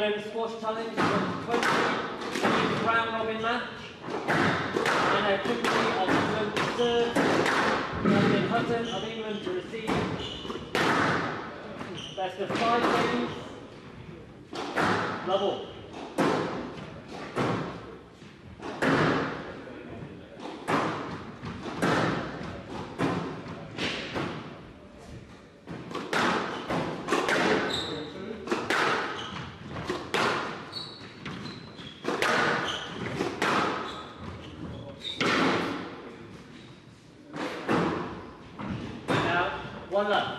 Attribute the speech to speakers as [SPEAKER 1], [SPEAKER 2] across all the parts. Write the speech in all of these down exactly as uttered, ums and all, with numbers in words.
[SPEAKER 1] England Squash Challenge twenty twenty round robin match. And a Kimberly of England to serve. Robin Hutton of England to receive. Best of five games. Level. One left.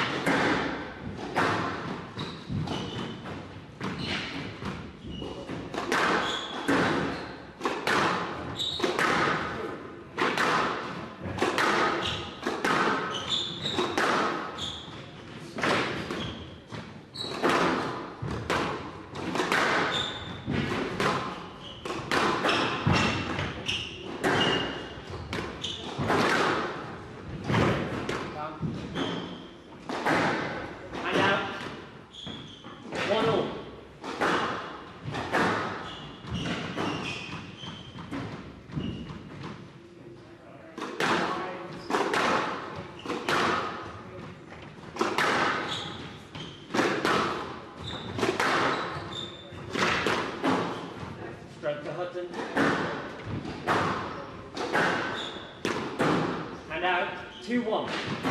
[SPEAKER 1] Straight to Hutton. And out, two one.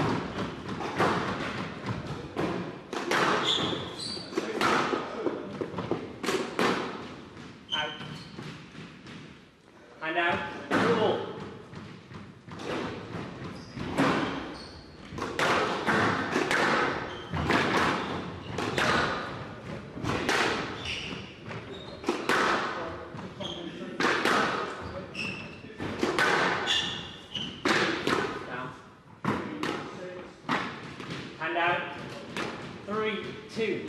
[SPEAKER 1] Out. And out, two all. And out, three, two.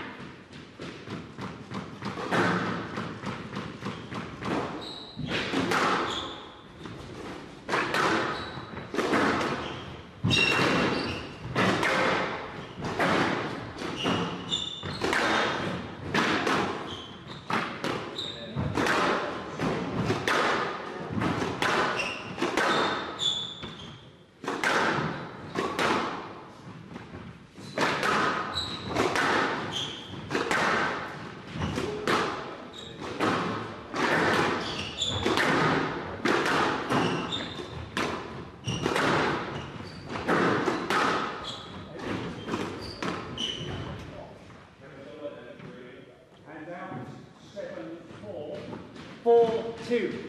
[SPEAKER 1] Four, two.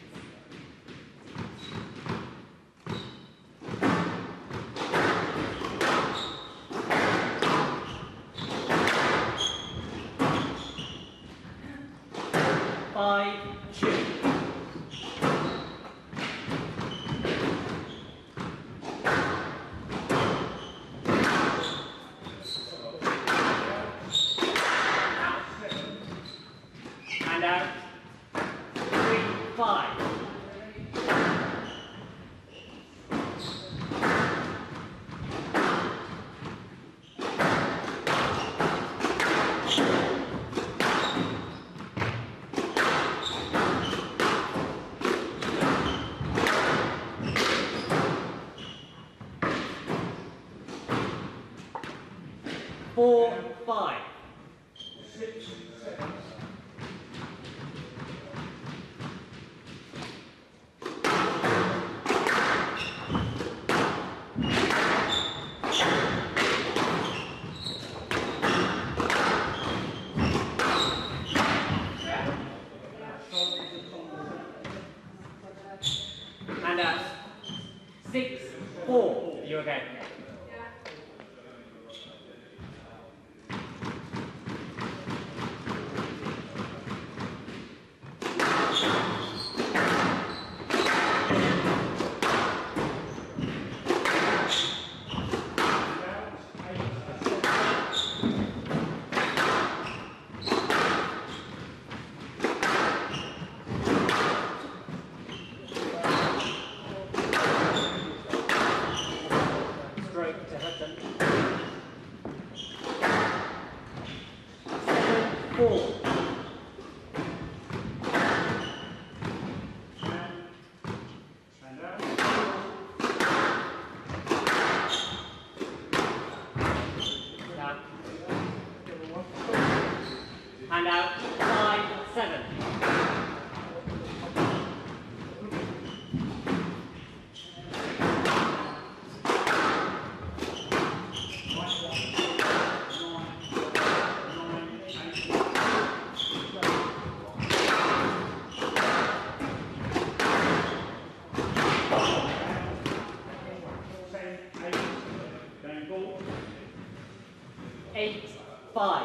[SPEAKER 1] Five, two. And out. Five. Four, five. Six, seven. And uh, six, four. You okay? four. And out, five, seven. Eight, five.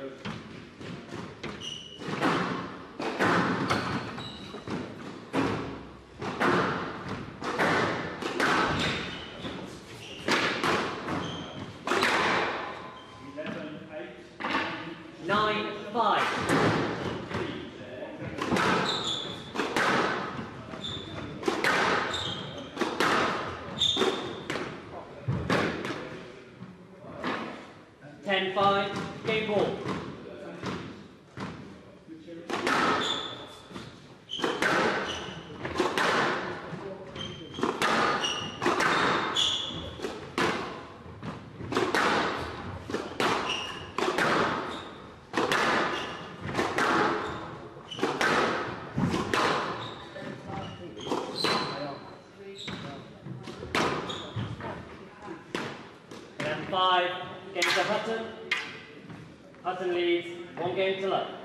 [SPEAKER 1] Nine, five. Ten, five. Game ball. Five, game to Hutton. Hutton leads, one game to love.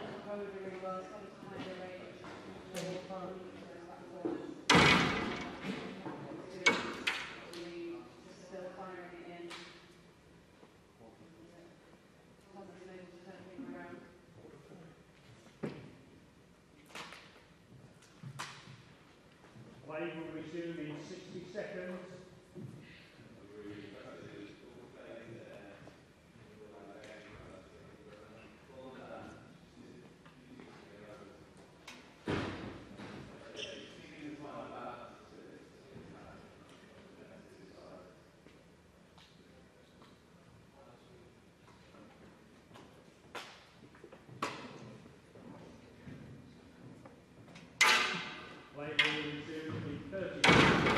[SPEAKER 2] Play will resume in sixty seconds. Play will resume in thirty seconds.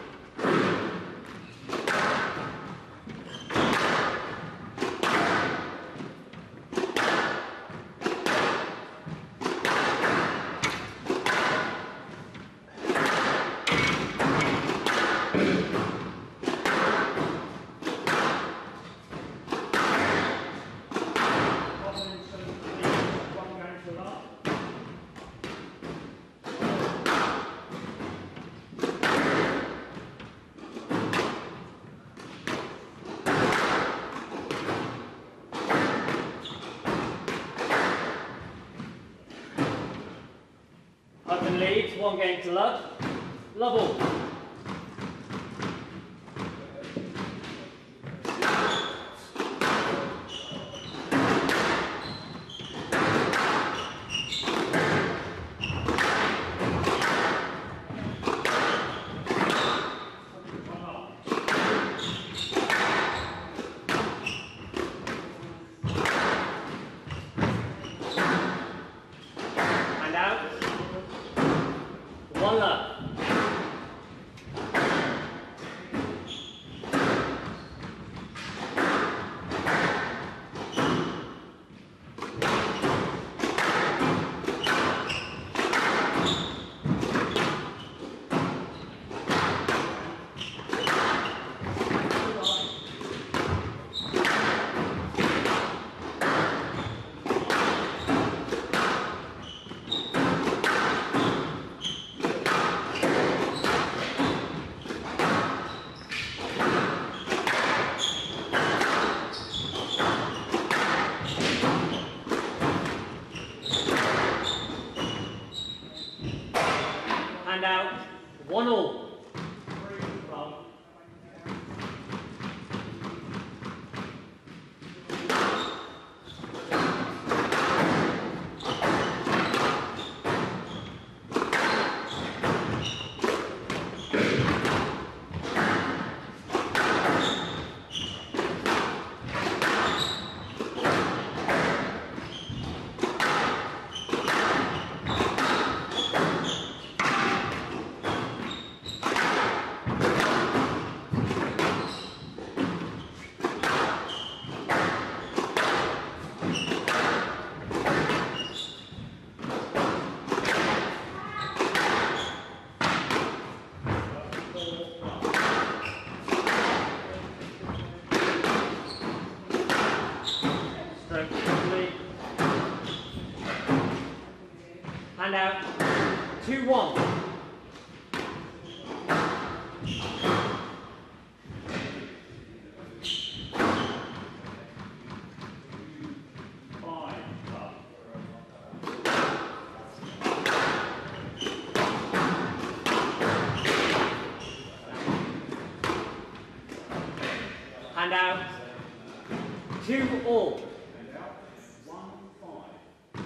[SPEAKER 1] Hutton leads, one game to love. Love all. And out. One love. And out, one all. Hand out. Two, one.
[SPEAKER 2] Five, up.
[SPEAKER 1] Hand out. Two, all.
[SPEAKER 2] And out. One, five.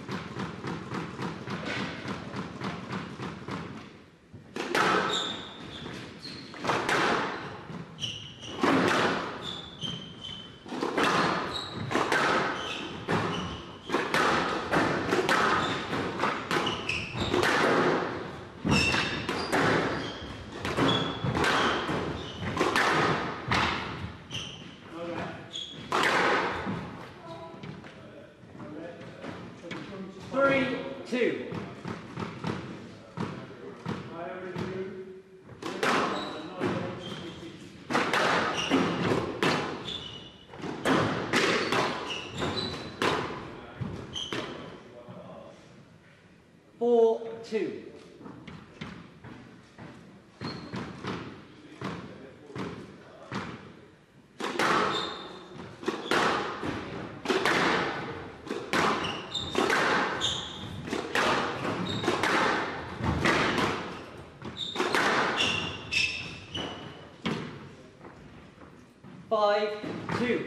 [SPEAKER 1] Three, two. Four, two. Five, two.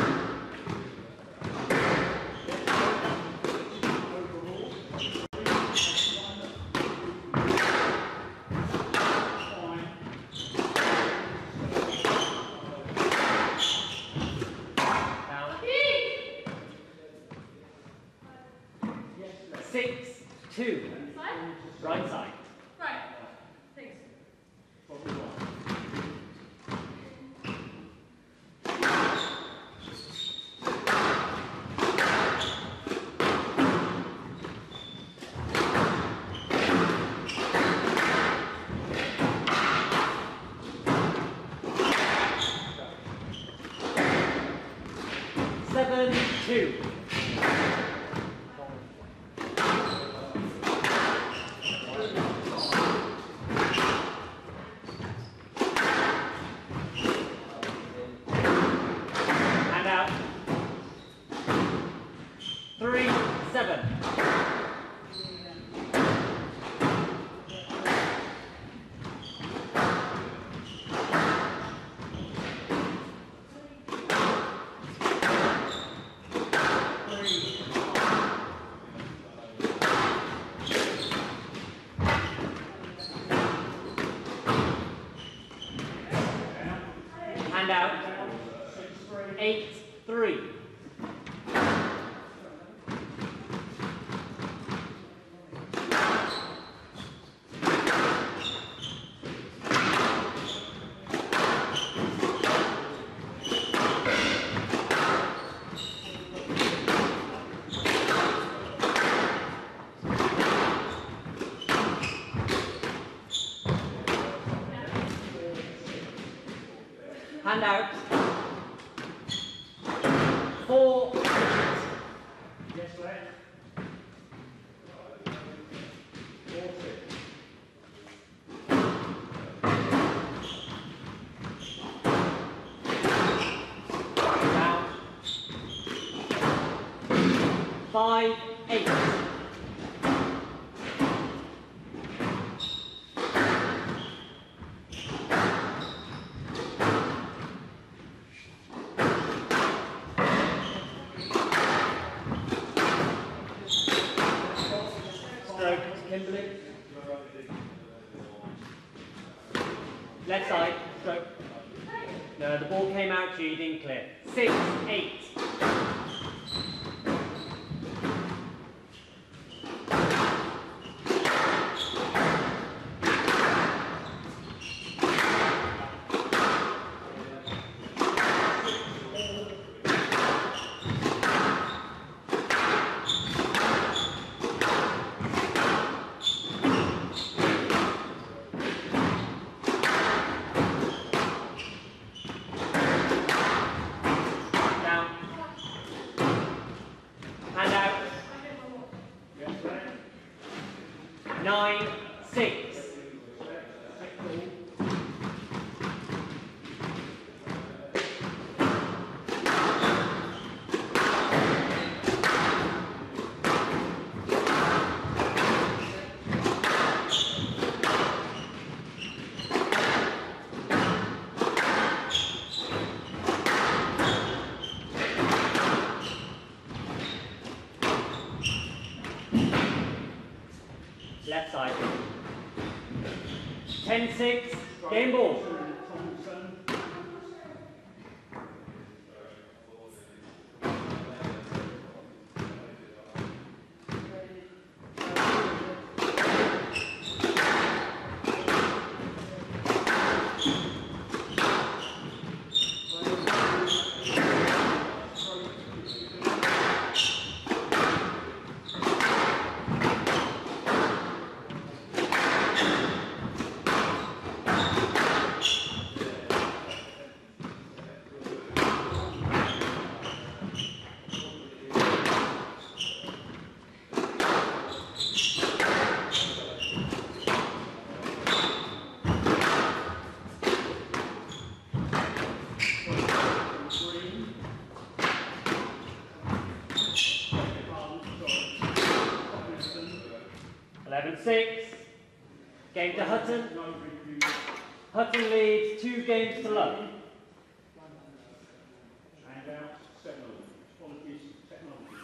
[SPEAKER 1] Down. Six, two. Right side.
[SPEAKER 3] Right. Thanks.
[SPEAKER 1] Seven, two. Hand out. Three, seven. Hand out. Eight, three. Hand out. Four.
[SPEAKER 2] Yes, left. Four, six.
[SPEAKER 1] Down. Five, eight. Stroke, Kimberly. Left side, stroke. No, the ball came out to you, you didn't clear. Six, eight. Down. nine, six. Left side. ten, six, game ball. eleven, six. Game to Hutton. Hutton leads two games to love.
[SPEAKER 2] And out, seven. Apologies, technology.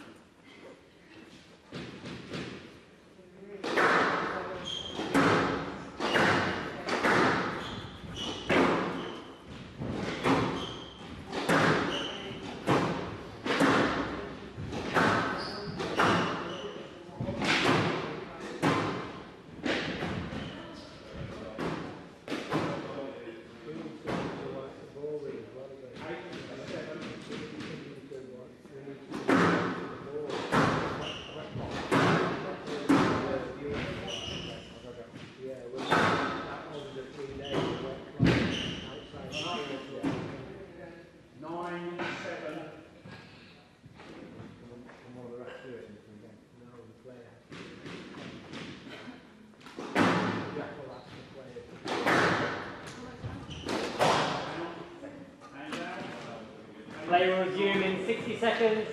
[SPEAKER 1] Play will resume in sixty seconds.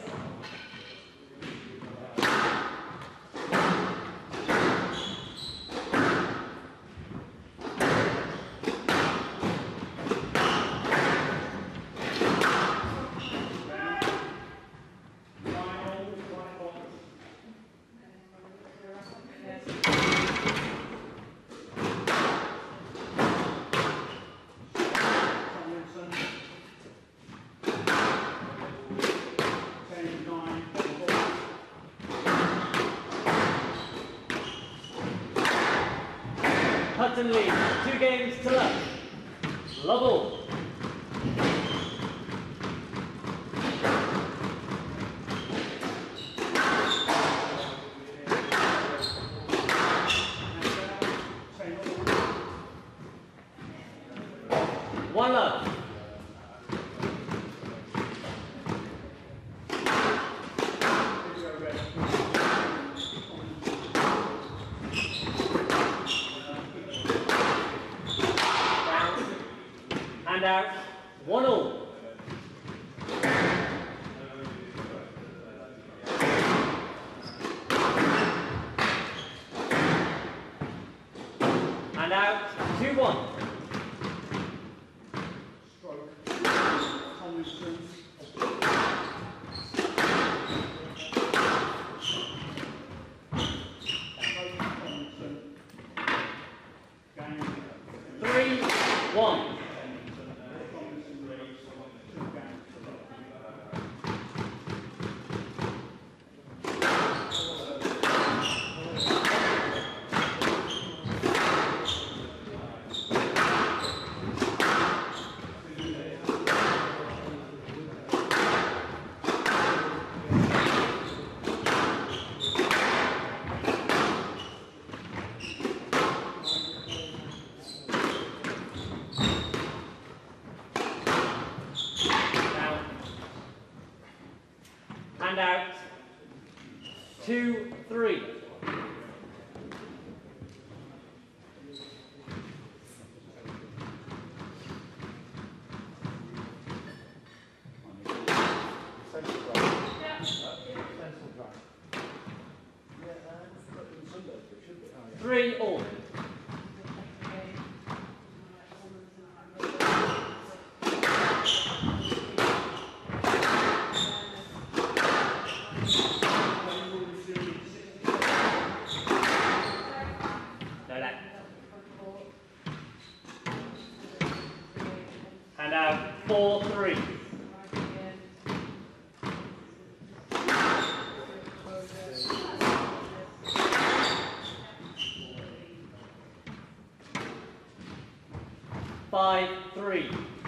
[SPEAKER 1] Hutton leads two games to love. Lovell. One love. And out, one all. And out, two one.
[SPEAKER 2] Stroke. Tomlinson.
[SPEAKER 1] Three one. And out, two, three. Three all. No left. Hand out. Four, three. Five, three.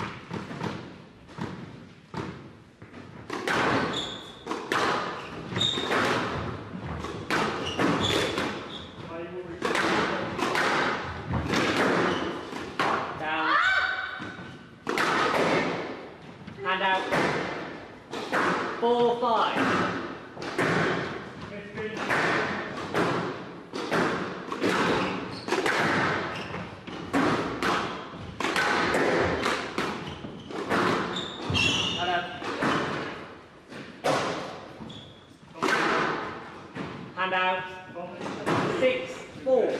[SPEAKER 1] Down. Hand out. Four, five. Hand out. Six, four.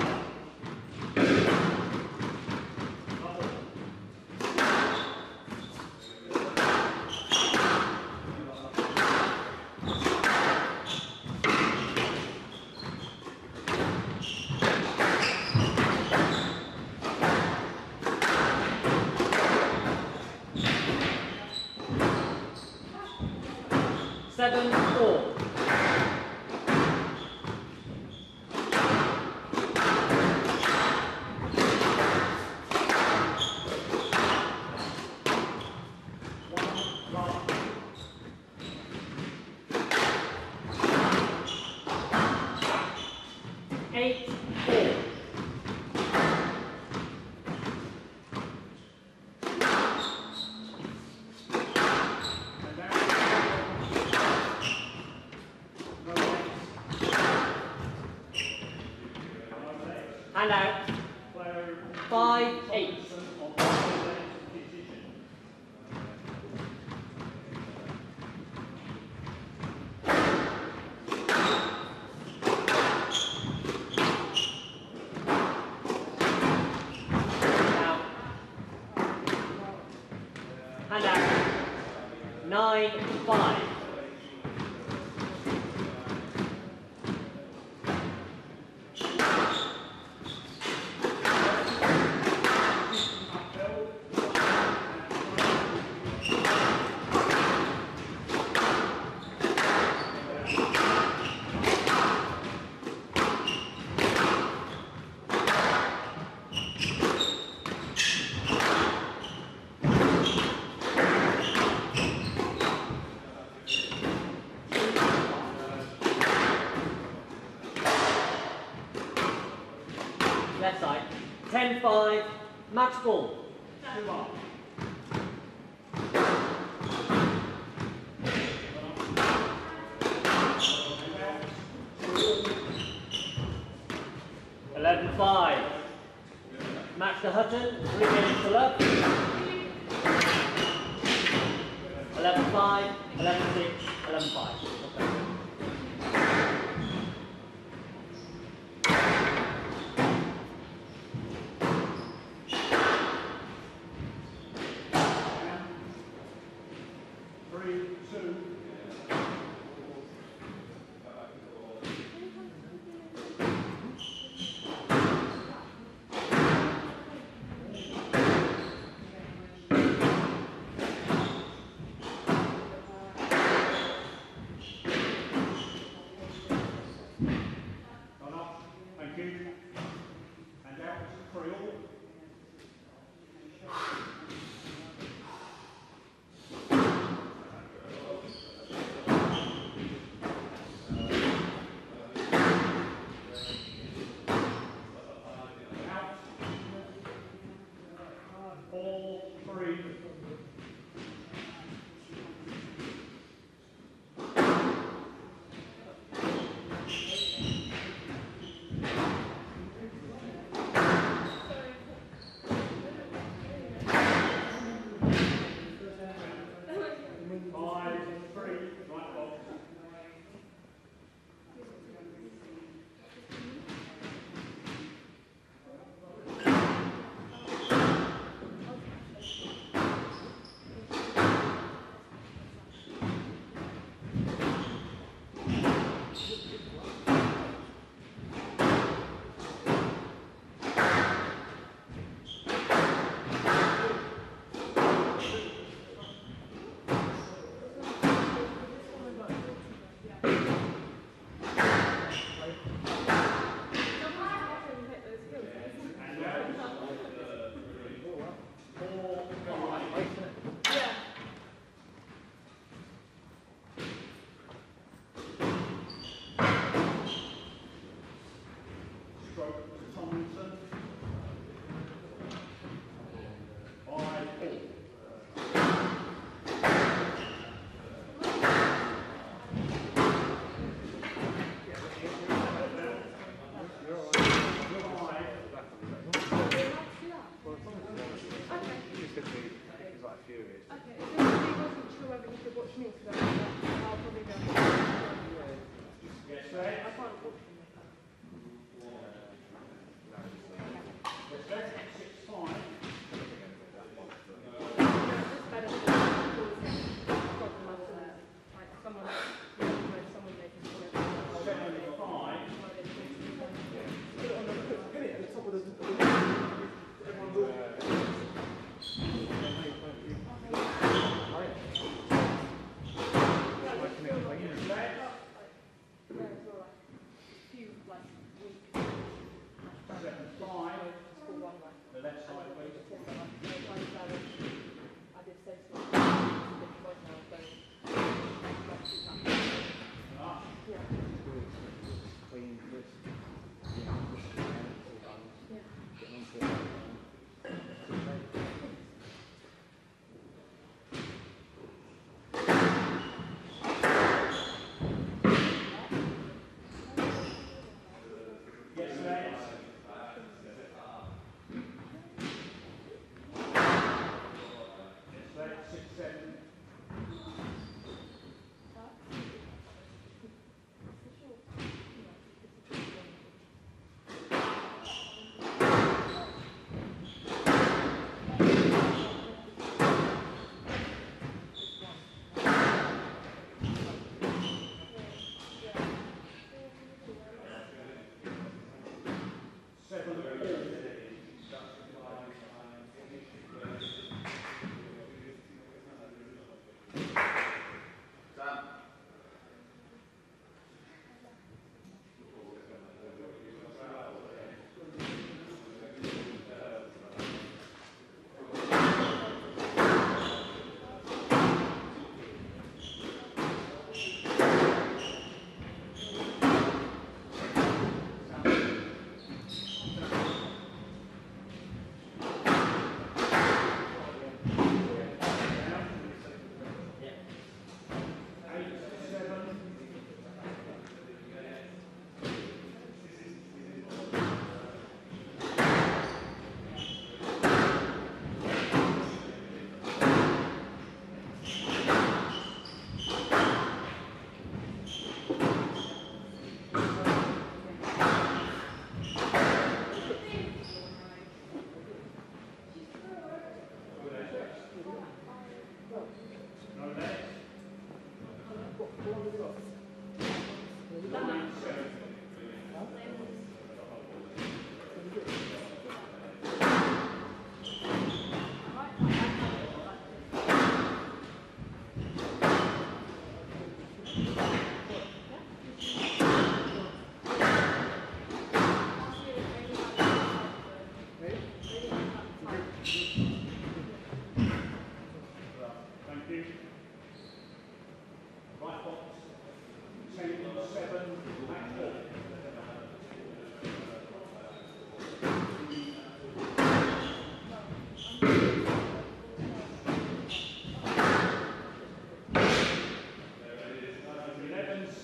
[SPEAKER 1] Seven, four. Eight, four. Hand out. Five, eight. Hand out. Nine, five. Left side. Ten, five. Match ball. Two off. Eleven, five. Match to Hutton. Three minutes to love. Eleven, five. Eleven, six. Eleven, five.
[SPEAKER 2] Three, two.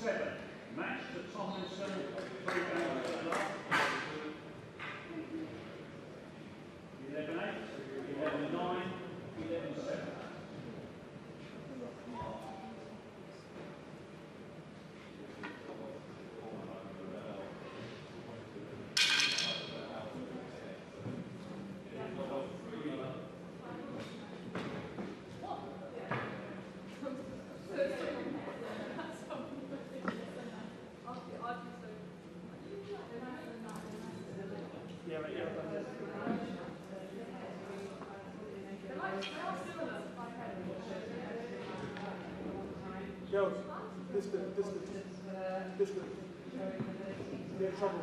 [SPEAKER 2] seven. Match to Tomlinson. Three games to the last. eleven eight, eleven nine, eleven seven.
[SPEAKER 1] Yeah, right, yeah.
[SPEAKER 4] Girls, distance, distance, distance. You're in trouble.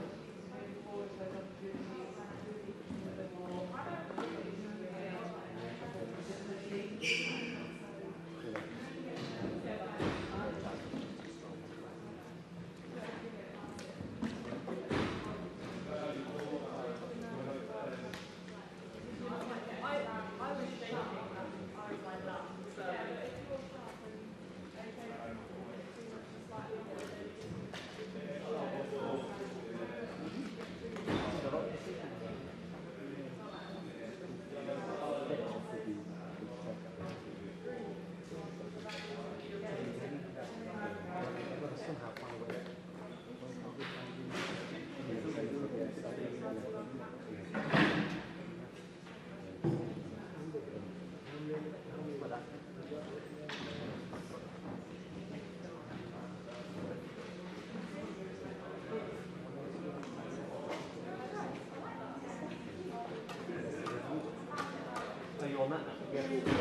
[SPEAKER 1] Are you on that now? Yeah.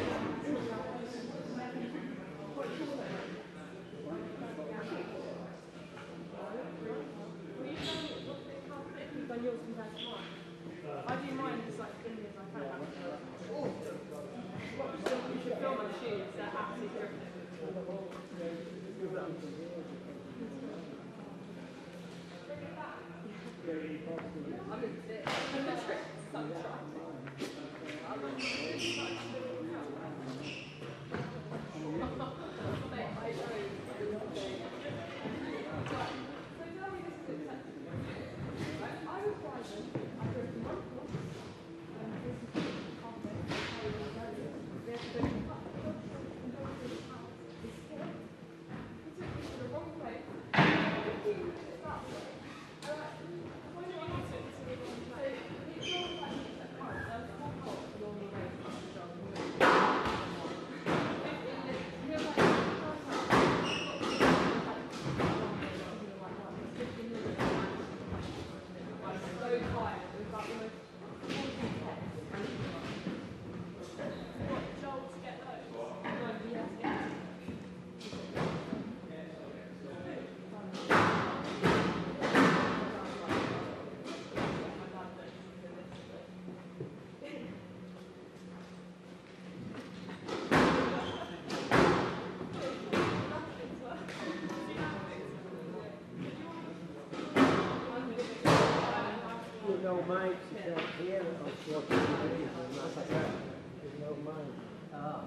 [SPEAKER 3] I do mine as like thinly as I can. You should film my shoes, they're absolutely I'm in fit. I'm
[SPEAKER 4] No mind to here or short There's no mind. Ah.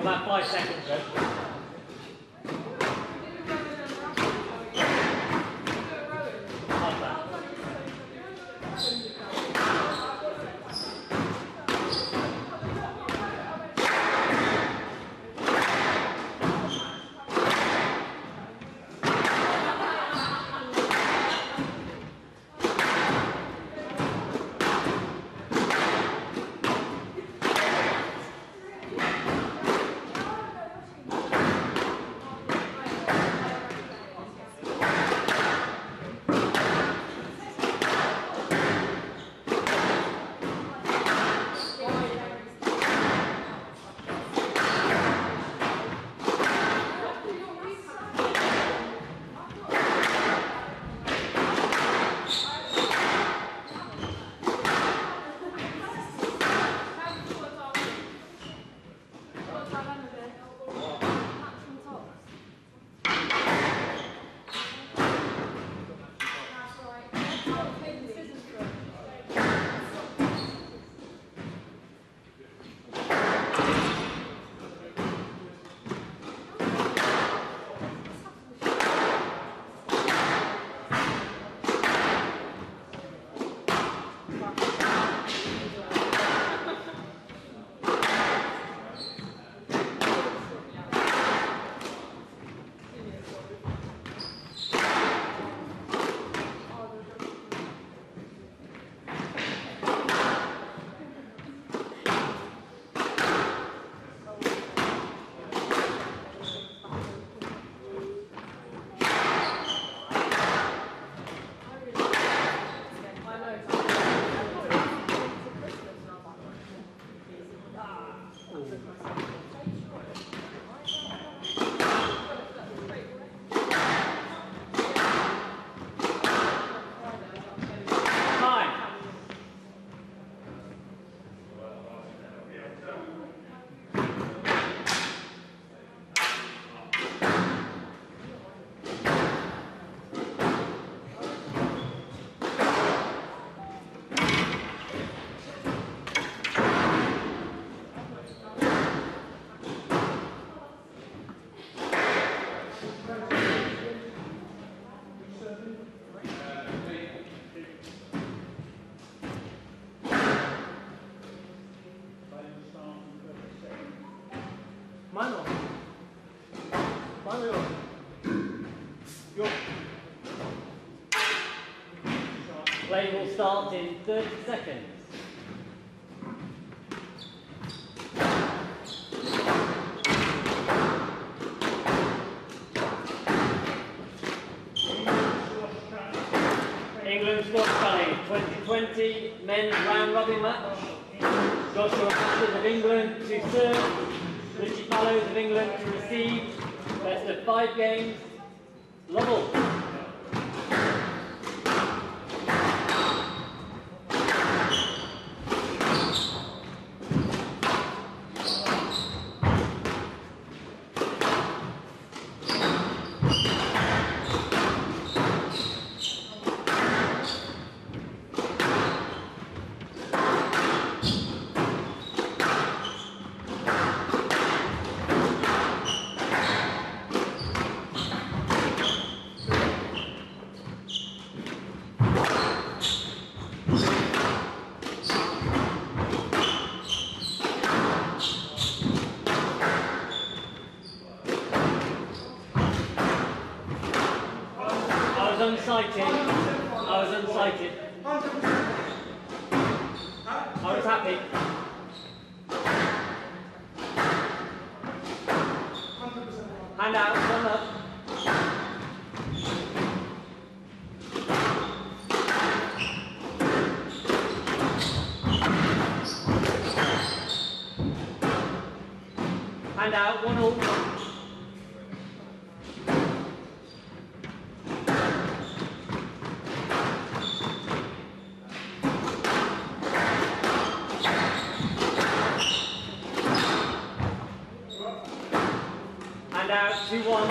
[SPEAKER 1] about five seconds though. How's that?
[SPEAKER 4] Mano. Mano, yo. Yo.
[SPEAKER 1] Play will start in thirty seconds. England squash challenge twenty twenty men's round robin match. Joshua Masters of England to serve. Richie Fallows of England to receive. Best of five games. Lovell. Unsighted. I was unsighted. I was happy. Hand out, one up. Hand out, one all. And out, two one.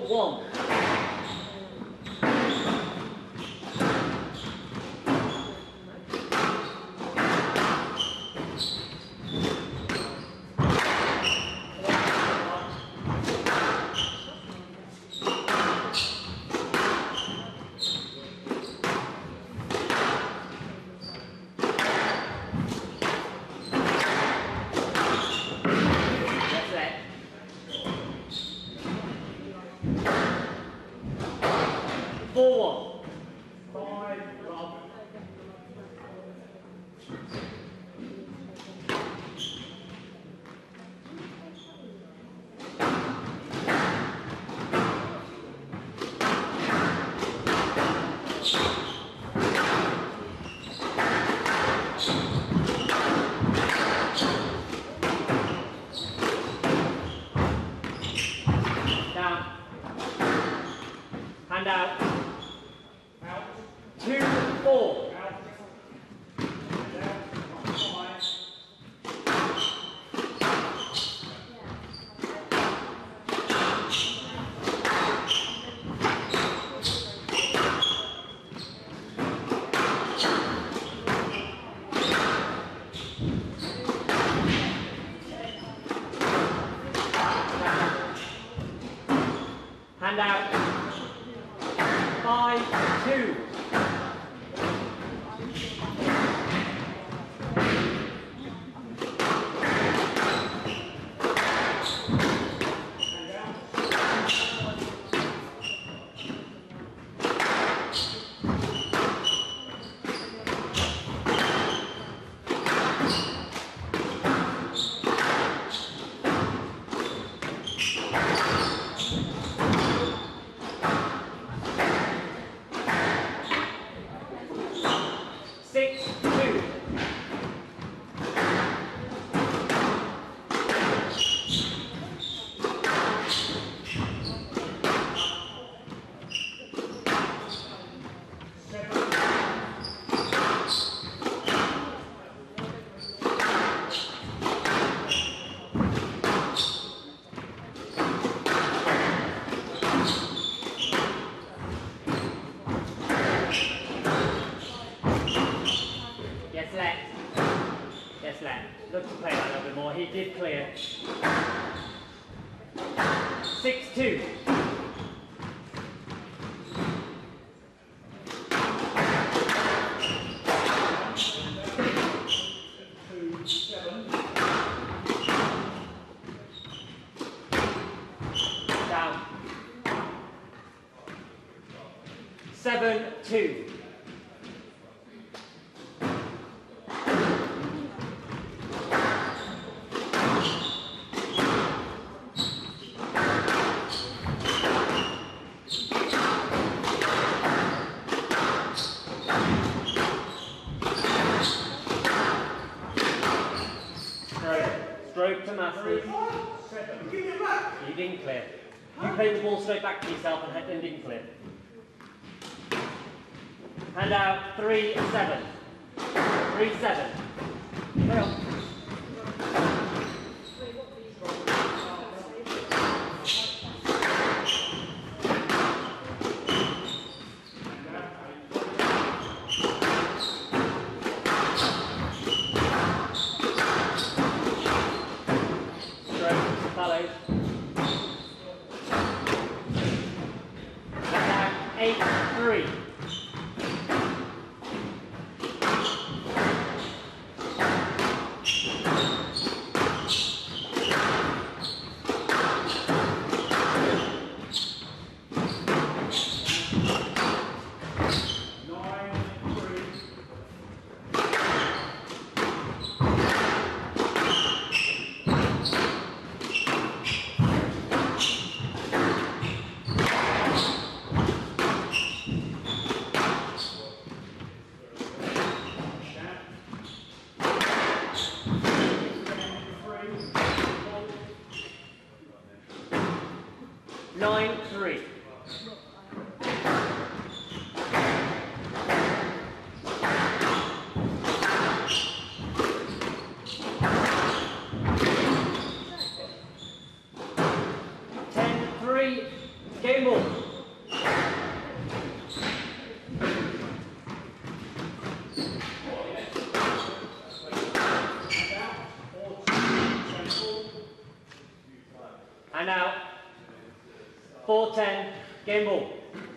[SPEAKER 1] one. four one.
[SPEAKER 2] Five, Rob.
[SPEAKER 1] Down. Hand out.
[SPEAKER 2] Out.
[SPEAKER 1] Two, four.
[SPEAKER 2] Out. And out. Five.
[SPEAKER 1] Hand out. Five, two. Six, two. Yes, left. Yes, left. Look to play that a little bit more. He did clear. Six, two.
[SPEAKER 2] Two, seven.
[SPEAKER 1] Down. Seven, two. Stroke. Stroke to Masters.
[SPEAKER 2] Seven.
[SPEAKER 1] You didn't clear. You played the ball straight back to yourself and, and didn't clear. Hand out three, seven. Three, seven. Play on. Stroke, follows. Hand out eight, three. four ten, game ball.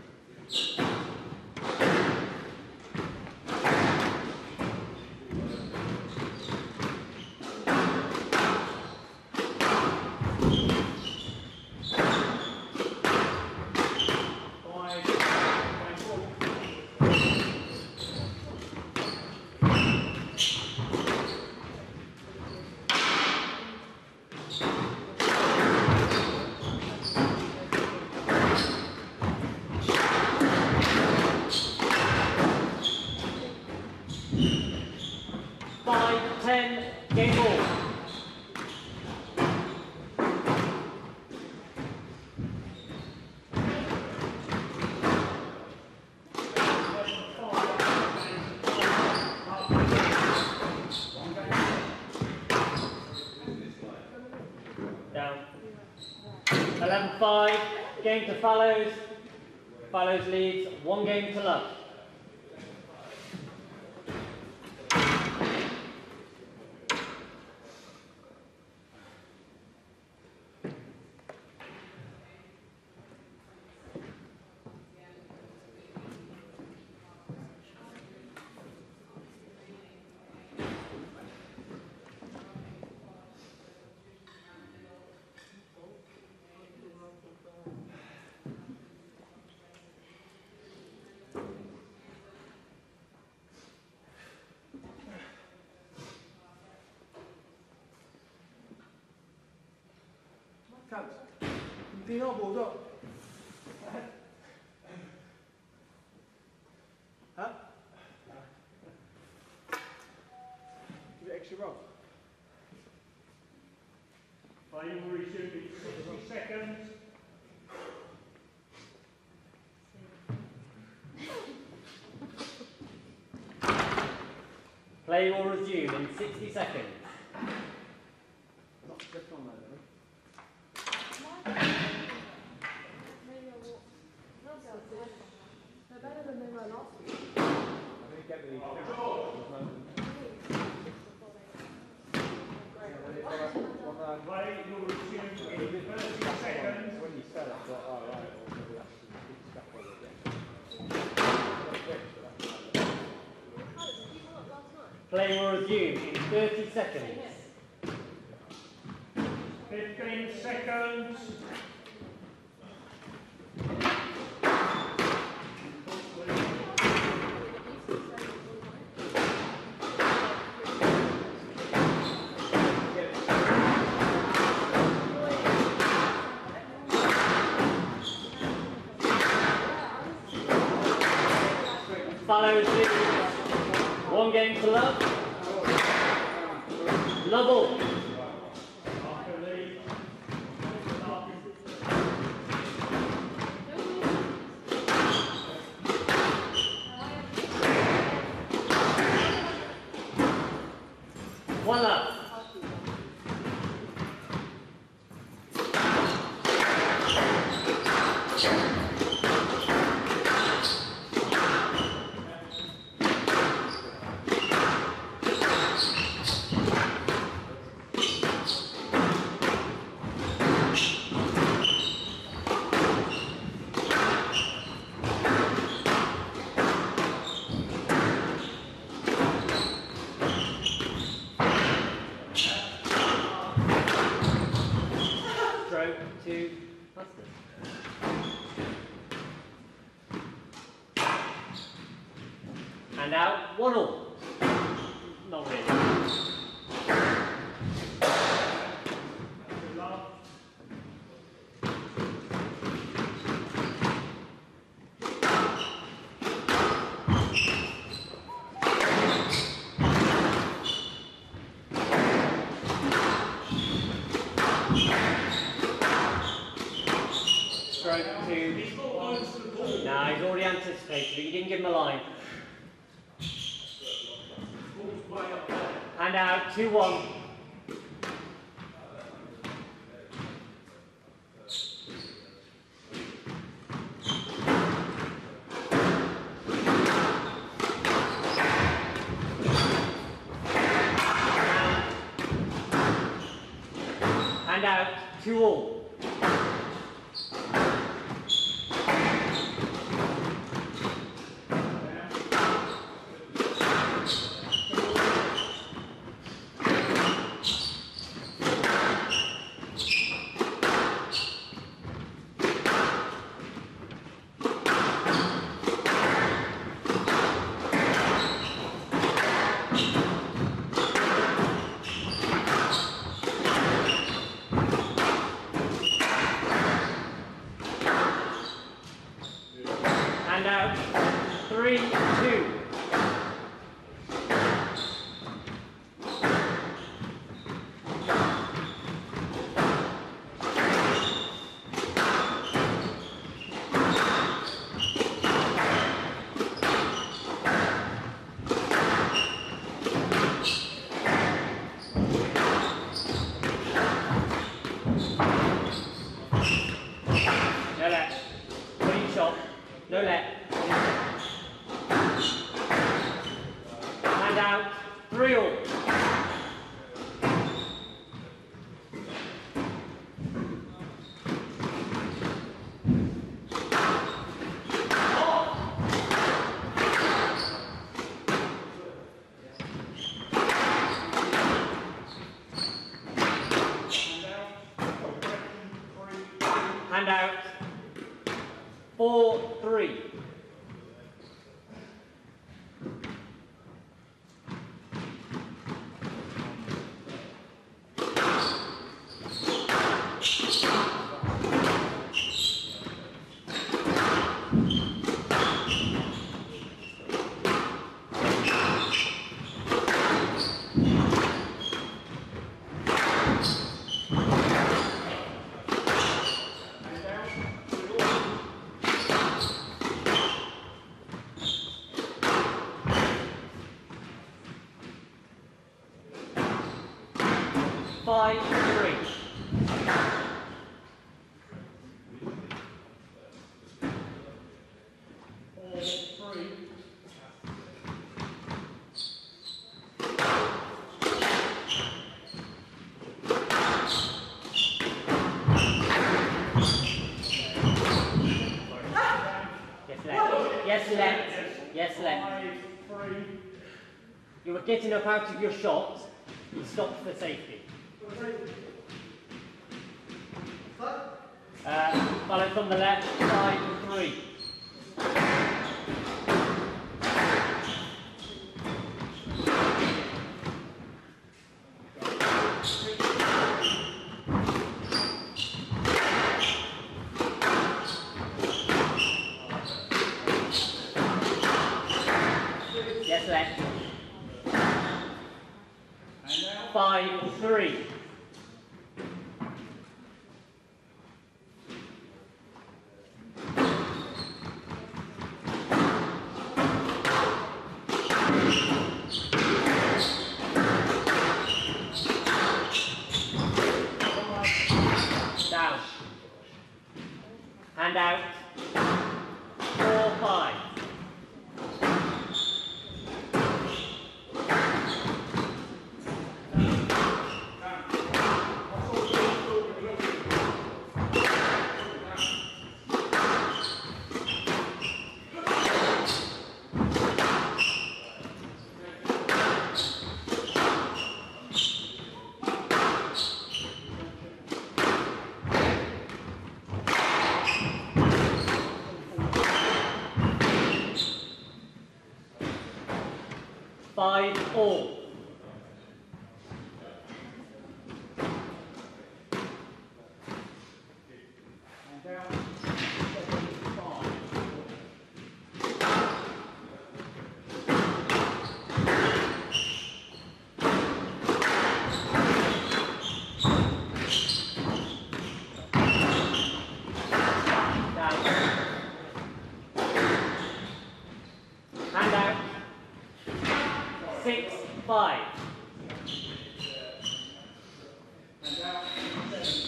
[SPEAKER 1] five ten, game ball. Down. eleven five, game to Fallows. Fallows leads one game to love.
[SPEAKER 4] Cabs. Dean Arbord's up. Huh? Give it extra roll.
[SPEAKER 2] Play will resume in sixty seconds.
[SPEAKER 1] Play will resume in sixty seconds.
[SPEAKER 4] Not just on that, though.
[SPEAKER 3] They're better than they were last week.
[SPEAKER 4] I think get the
[SPEAKER 2] Play will resume in thirty seconds.
[SPEAKER 4] when you said it, I thought, oh, right, well, maybe that's the big scaffold again.
[SPEAKER 1] Play will resume in thirty seconds.
[SPEAKER 2] fifteen seconds.
[SPEAKER 1] Fallows leads one game to love. Lovell. One love. Stroke to Mustard. And out, one all. Not really. Stroke to. Nah, he's already anticipated it. You didn't give him a line. And out, two one. And out, two all. three all. Hand out. Four, three. Five, three.
[SPEAKER 2] Four, three.
[SPEAKER 1] Yes, left. Yes, left. Yes, left.
[SPEAKER 2] Five, three.
[SPEAKER 1] You were getting up out of your shot. You stopped for safety. Uh, balance on the left, five, three. Yes, left. Five, three. Down. Hand out. Four, five. Five all.
[SPEAKER 2] And down. Seven, five.
[SPEAKER 1] Down. Hand out. Six, five.
[SPEAKER 2] And down. Seven.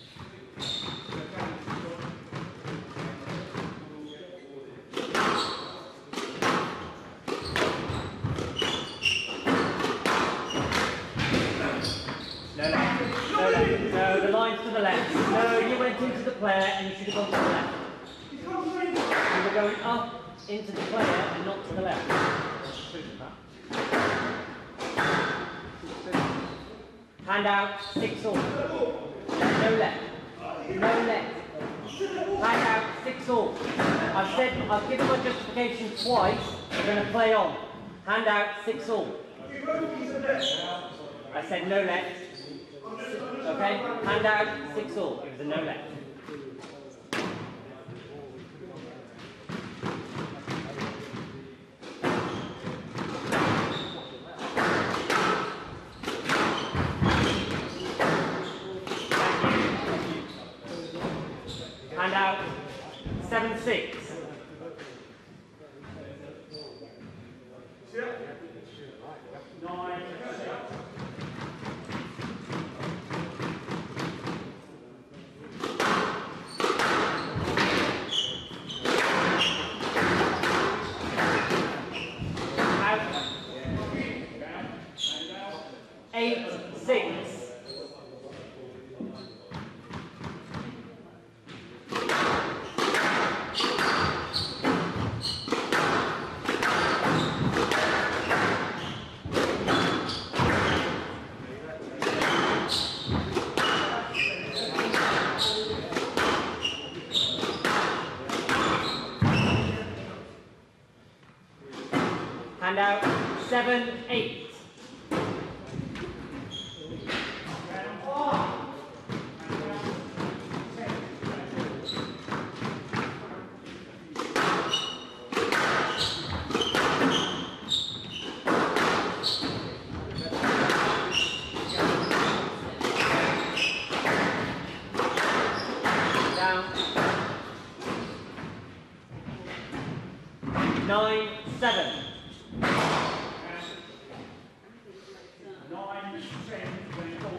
[SPEAKER 1] No left. No left. No, the line's to the left. No, you went into the player and you should have gone to the left. You were going up into the player and not to the left. Hand out, six all. No left. No left. Hand out, six all. I've said, I've given my justification twice. We're going to play on. Hand out, six all. I said no left. Okay? Hand out, six all. It was a no left. Hand out, seven, six.
[SPEAKER 2] Nine, six.
[SPEAKER 1] Hand Hand out. Seven, eight. Nine, seven.
[SPEAKER 2] Nine, ten, twenty-four.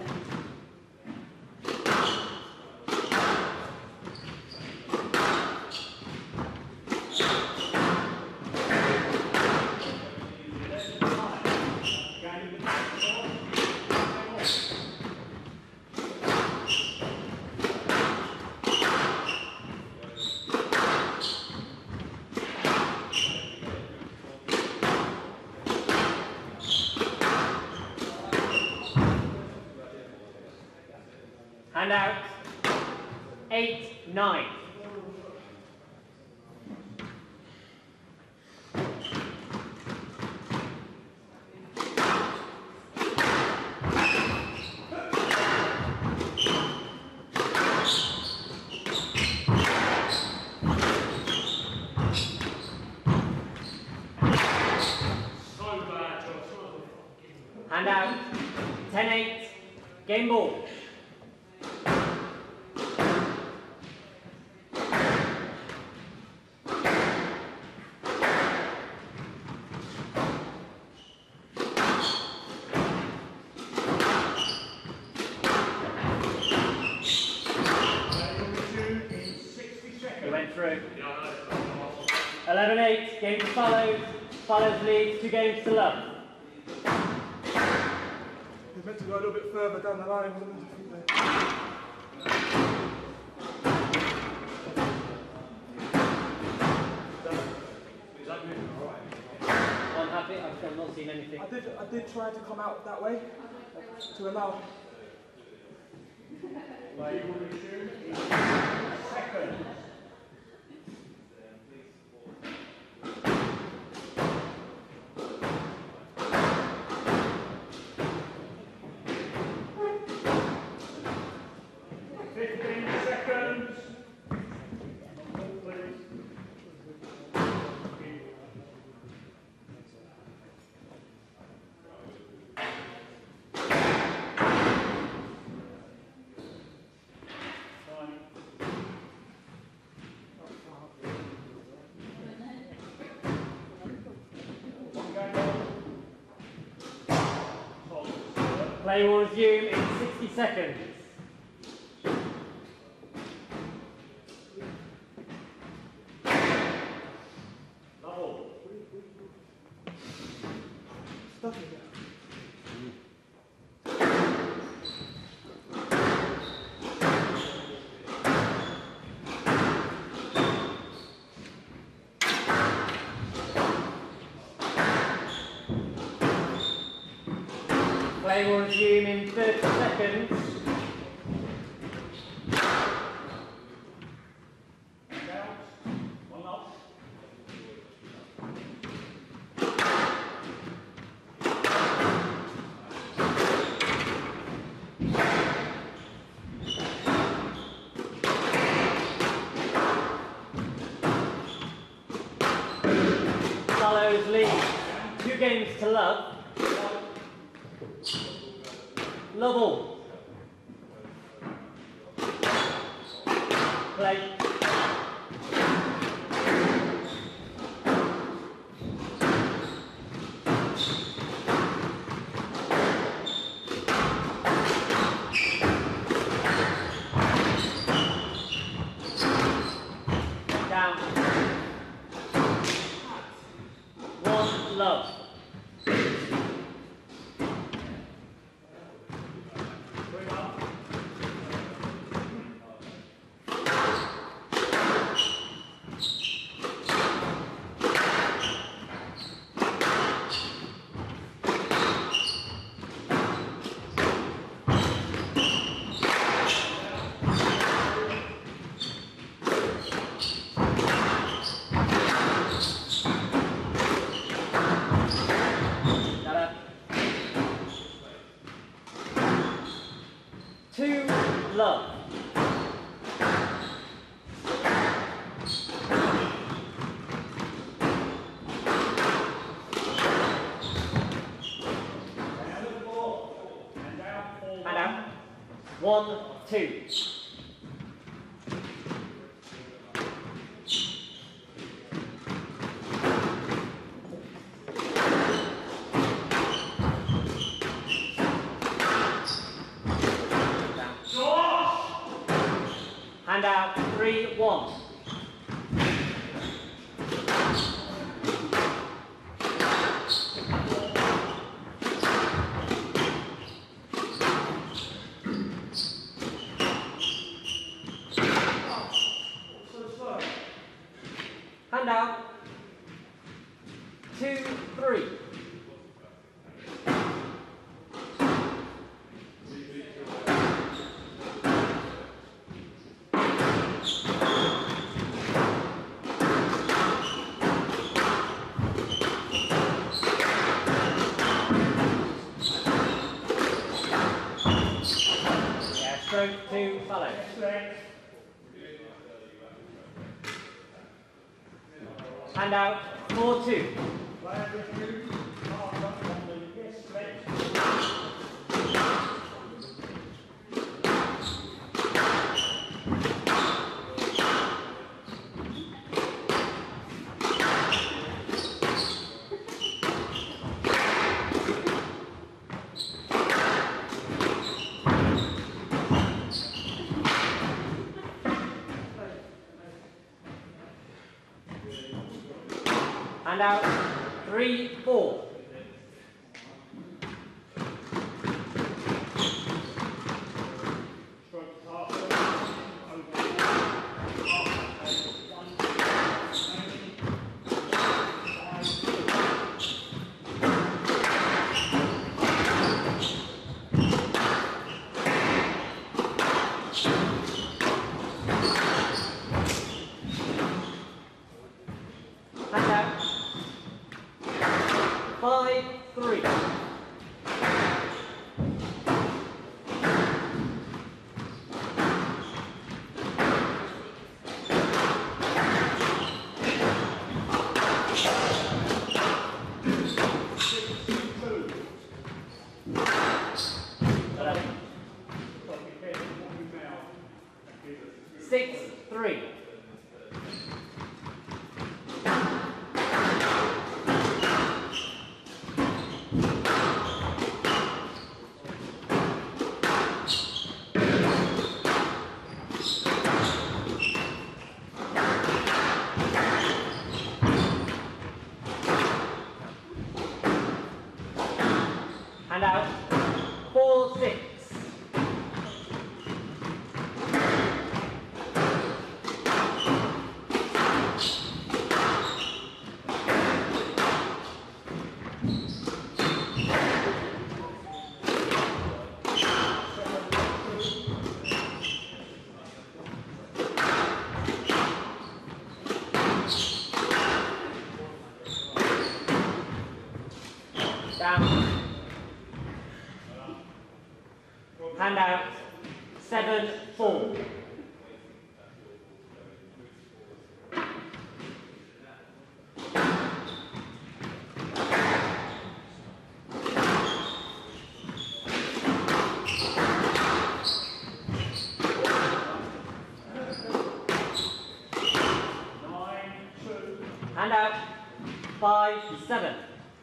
[SPEAKER 1] Hand out. Eight, nine. Hand out. Ten, eight. Game ball. He went through. eleven eight, game to Fallows. Fallows leads, two games to love.
[SPEAKER 5] He's meant to go a little bit further down the line. Wasn't meant to be there.
[SPEAKER 1] I'm happy, I've still not seen anything.
[SPEAKER 5] I did, I did try to come out that way to allow.
[SPEAKER 2] Play will resume in seconds. Fifteen seconds. Please.
[SPEAKER 1] Play will resume in sixty seconds.
[SPEAKER 2] Double.
[SPEAKER 5] Stuff it.
[SPEAKER 1] Play will resume in thirty seconds.
[SPEAKER 2] One off.
[SPEAKER 1] Fallows lead, two games to love. Lovell. Play. Down. One love.
[SPEAKER 2] Bring up.
[SPEAKER 1] One, two. Hand out, three, one. Hand out, two, three. Stroke two, follow. Hand out, four, two. Hand out, three, four. Hand out, five, three. Six, three. Hand out, four, six. Down. Hand out, seven, four. Hand out, five, seven.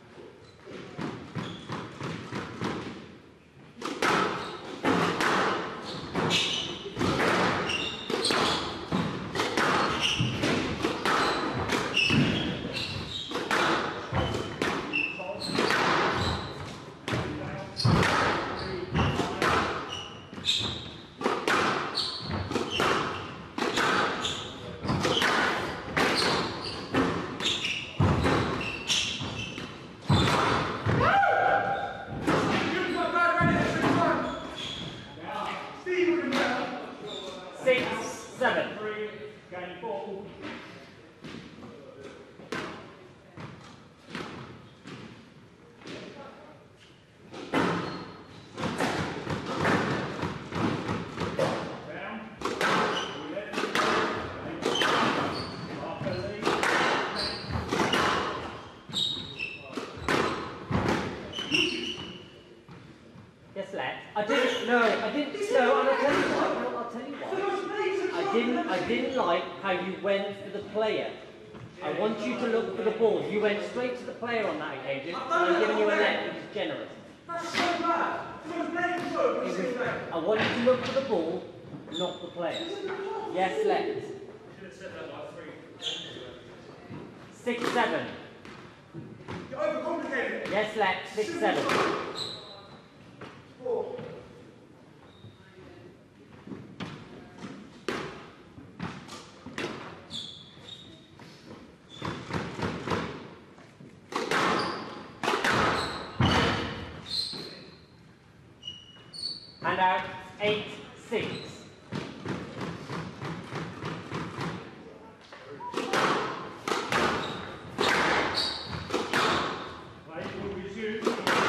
[SPEAKER 1] Six, seven.
[SPEAKER 2] Three, game ball.
[SPEAKER 1] Yes, lad. I didn't know. I didn't know. didn't like how you went for the player. I want you to look for the ball. You went straight to the player on that occasion, and I'm giving you a net, which is generous.
[SPEAKER 5] That's so bad. It was playing so
[SPEAKER 1] It was, I want you to look for the ball, not the player. Yes, left. Six, seven.
[SPEAKER 5] You're overcomplicating it.
[SPEAKER 1] Yes, left. Six, seven.
[SPEAKER 5] Four.
[SPEAKER 1] Hand out. Eight, six.
[SPEAKER 2] Play will resume.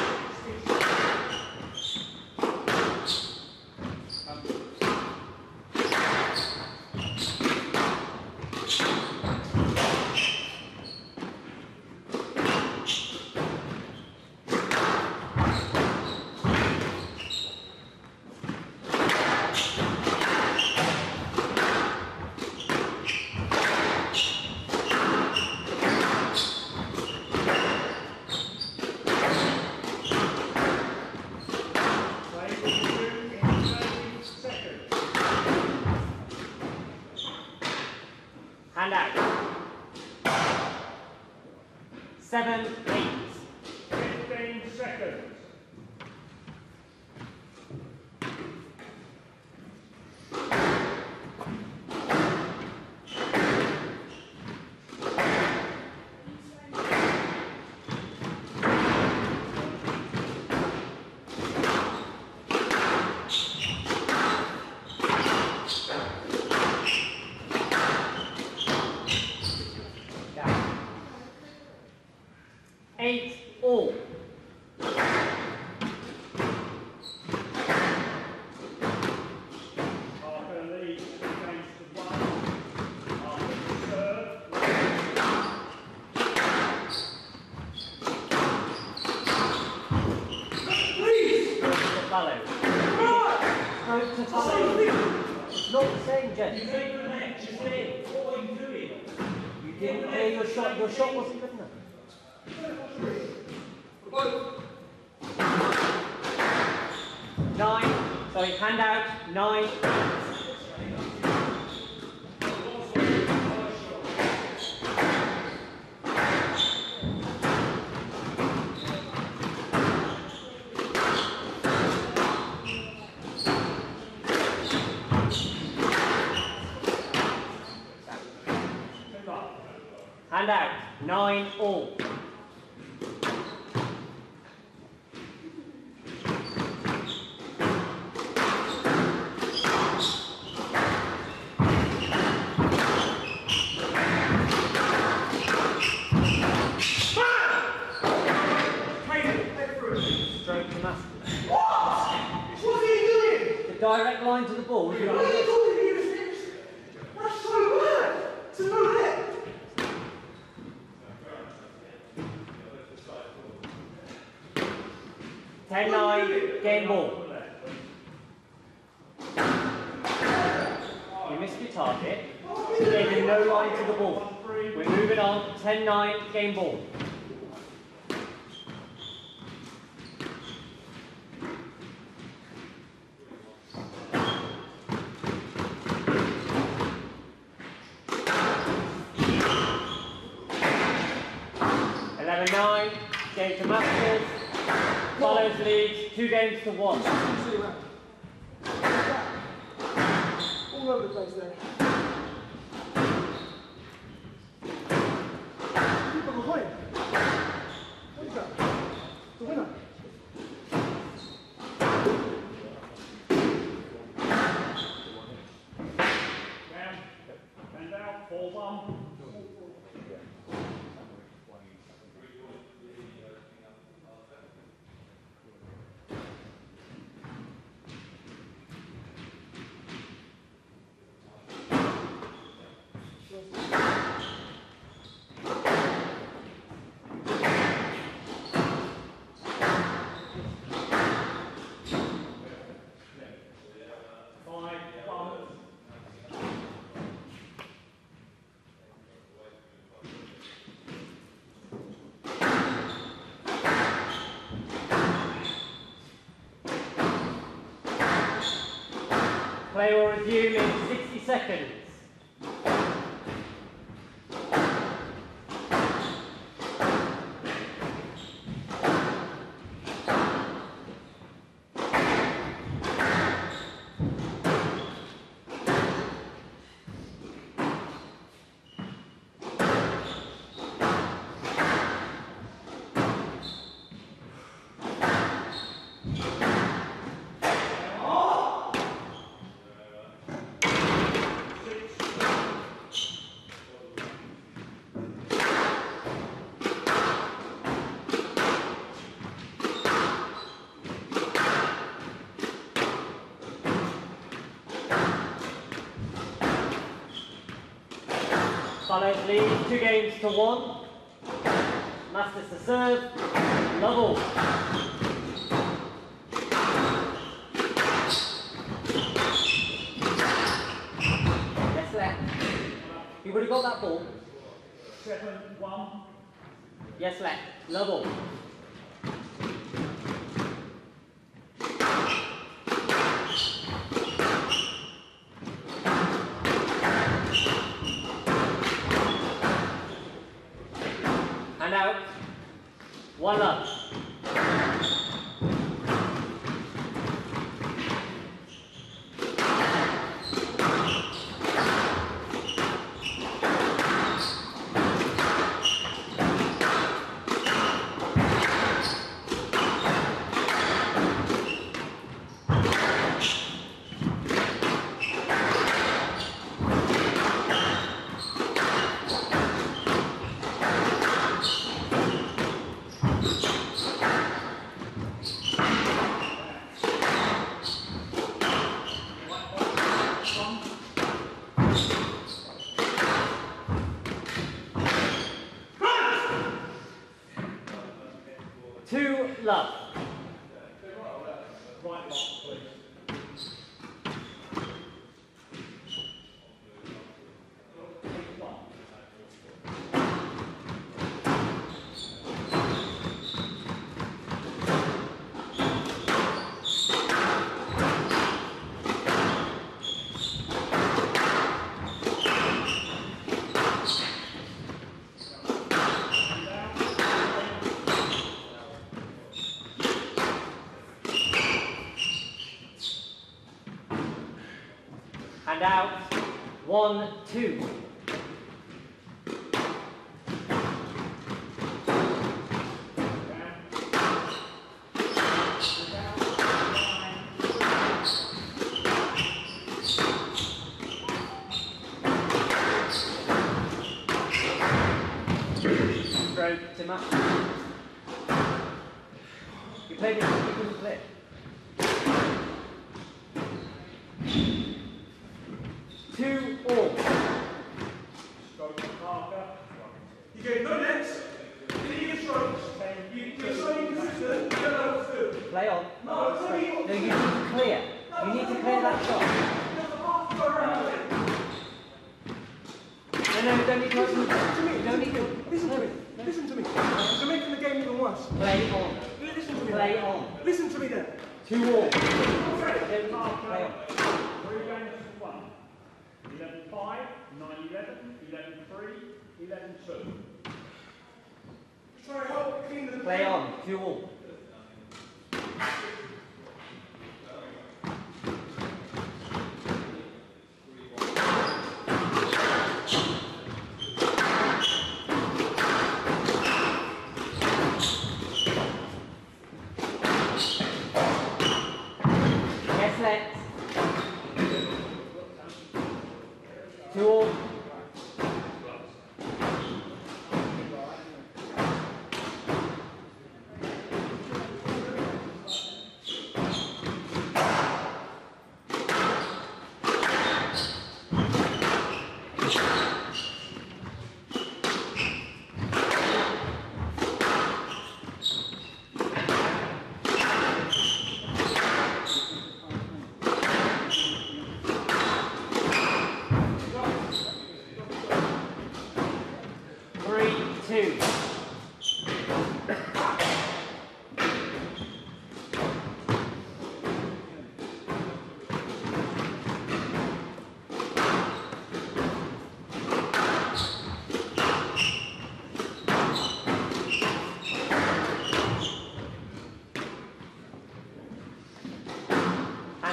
[SPEAKER 2] Play will resume in thirty seconds.
[SPEAKER 1] Hand out. Seven, eight.
[SPEAKER 2] fifteen seconds.
[SPEAKER 1] Down. Eight, all.
[SPEAKER 2] Parker leads against the one. After the serve.
[SPEAKER 5] Please.
[SPEAKER 1] Stroke to follow.
[SPEAKER 5] Come on.
[SPEAKER 1] Stroke to follow. It's not the same, Jen. You made the net, you did. What are you doing? You didn't play your shot. Your shot wasn't good enough. Nine. Sorry, hand out. Nine. Hand out. Nine all. Stroke to master.
[SPEAKER 5] What? What's he doing?
[SPEAKER 1] The direct line to the ball.
[SPEAKER 5] What are you doing? That's so bad. It's a no hit.
[SPEAKER 1] Ten nine. Game ball. You missed your target. You gave him no line to the ball. We're moving on. Ten nine. Game ball. Eleven nine. Game to Masters. Follows leads. Two games to one.
[SPEAKER 5] All over the place there. Keep on behind. What is that? The winner.
[SPEAKER 2] Down. And out. Falls on.
[SPEAKER 1] seconds. Follows lead, two games to one. Masters to serve. Level. Yes, left. You've already got that ball.
[SPEAKER 2] Seven, one.
[SPEAKER 1] Yes, left. Level. And out. One up. Two love.
[SPEAKER 2] Right box, please.
[SPEAKER 1] And out. One, two. Throw to Master. You played it, you couldn't play. Two all.
[SPEAKER 2] Stroke to Parker.
[SPEAKER 5] You gave no nets. You didn't even strokes. You, you're so inconsistent, you don't know what to do.
[SPEAKER 1] Play on.
[SPEAKER 5] No, it's only
[SPEAKER 1] No, you need to clear. You need to clear that shot.
[SPEAKER 5] there's a half to go around it.
[SPEAKER 1] No, no, you don't need to.
[SPEAKER 5] Listen to me.
[SPEAKER 1] You don't need to.
[SPEAKER 5] Listen to me. Listen to me. You're making the game even worse.
[SPEAKER 1] Play on.
[SPEAKER 5] Listen to me.
[SPEAKER 1] Play on.
[SPEAKER 5] Listen to me then.
[SPEAKER 1] Two all. You
[SPEAKER 2] Three
[SPEAKER 1] don't need to play on.
[SPEAKER 2] games to one. eleven five, nine eleven, eleven three, eleven two.
[SPEAKER 5] Try to help clean the
[SPEAKER 1] Play on. Two all. Yes, let's. Two all.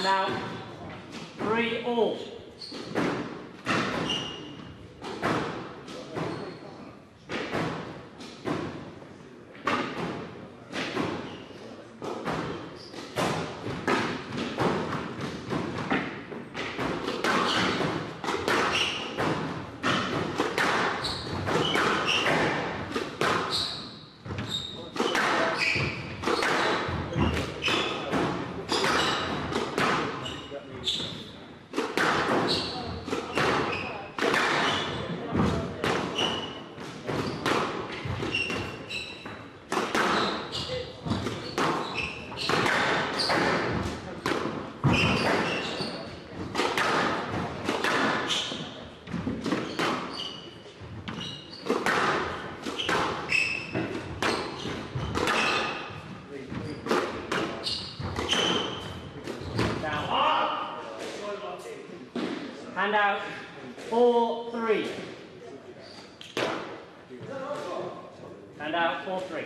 [SPEAKER 1] Hand out. Three all. Hand out. Four, three. Hand out. Four, three.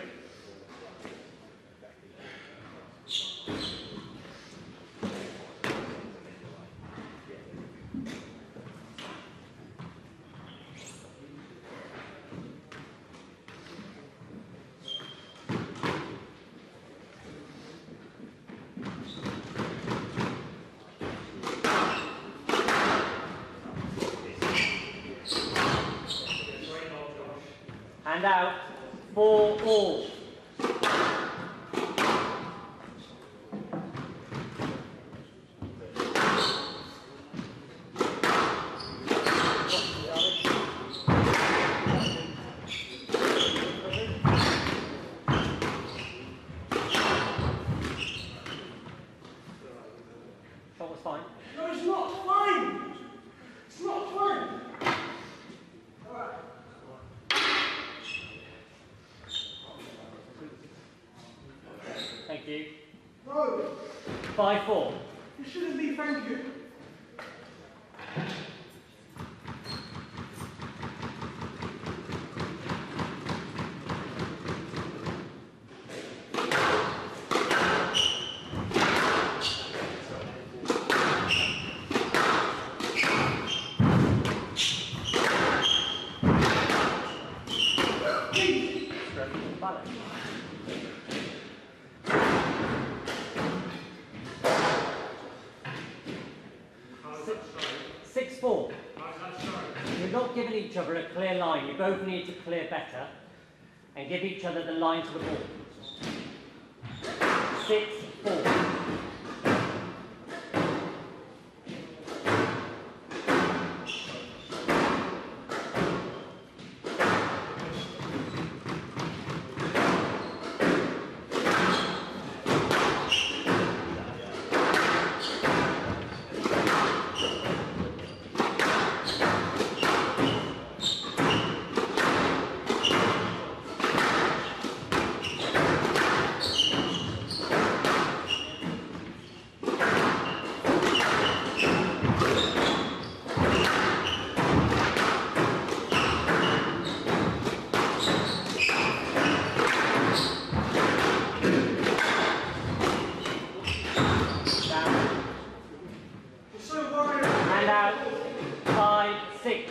[SPEAKER 1] Hand out. Four all. That was fine.
[SPEAKER 5] No, it's not fine. It's not fine. All right.
[SPEAKER 1] Thank you.
[SPEAKER 5] No,
[SPEAKER 1] Five, four.
[SPEAKER 5] it shouldn't be thank you.
[SPEAKER 1] Balance. Six, four. You're not giving each other a clear line. You both need to clear better and give each other the line to the ball. Six, four. Hand out. Five, six.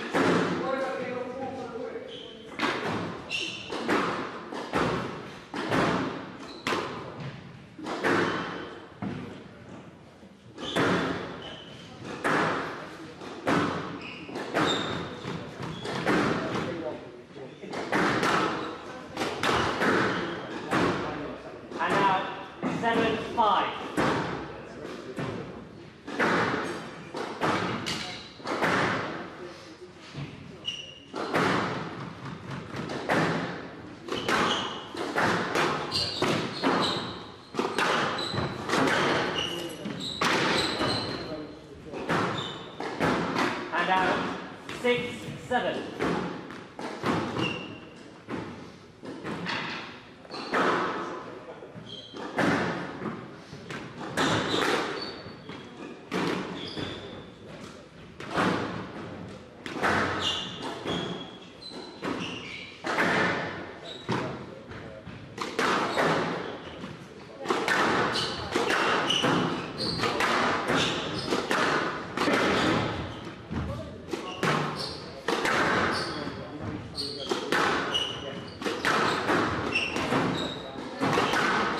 [SPEAKER 1] And now seven, five. And out six, seven.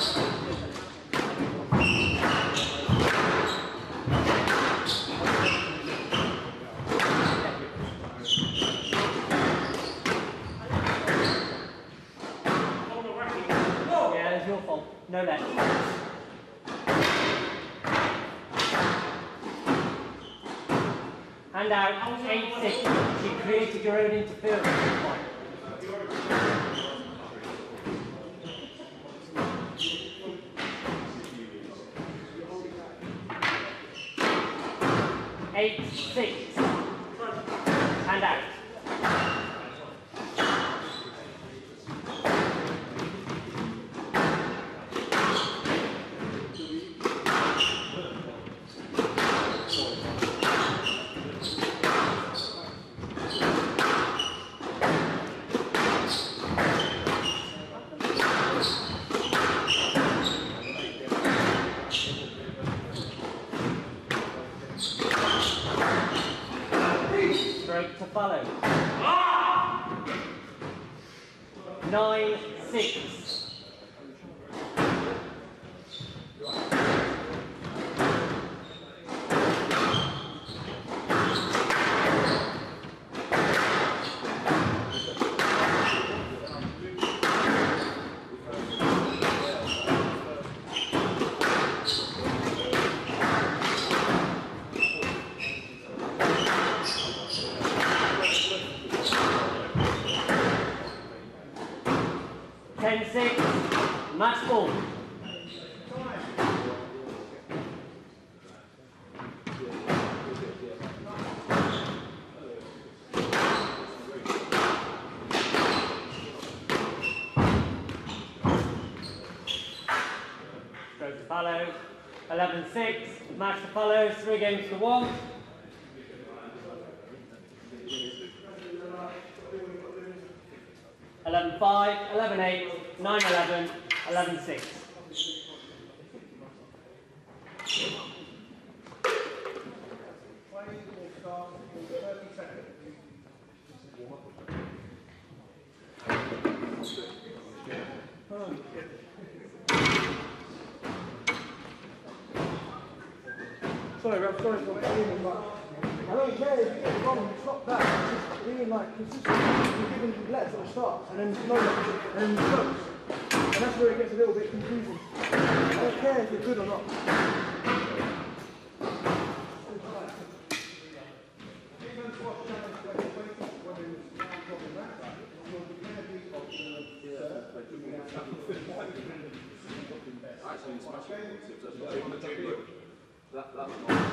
[SPEAKER 1] Yeah, it's your fault. No less. Hand out eight six. You created your own interference. Eight six. Hand out. Straight to follow. Nine six. Ten six. Match ball. Stroke to follow. Eleven six. Match to follow. Three games to one. Eleven five. Eleven eight. Nine eleven. Eleven six.
[SPEAKER 5] Play will start in thirty seconds.
[SPEAKER 6] Sorry, Rob, sorry for being but I don't care if you get it wrong, you stop that. It's just being like consistent. You're giving letters at the start and then no letters and then strokes. And that's where it gets a little bit confusing. I don't care if you're good or not.
[SPEAKER 4] That, that was not.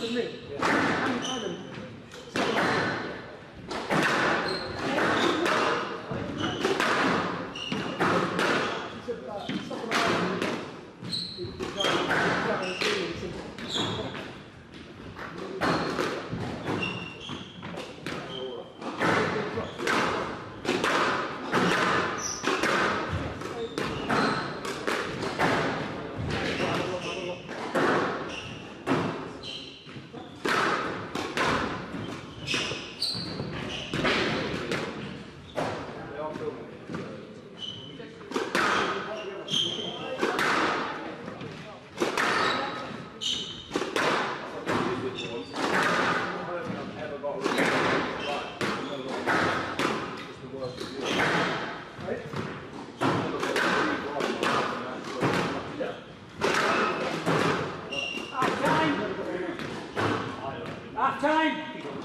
[SPEAKER 6] with me. And Adam.
[SPEAKER 1] Half time!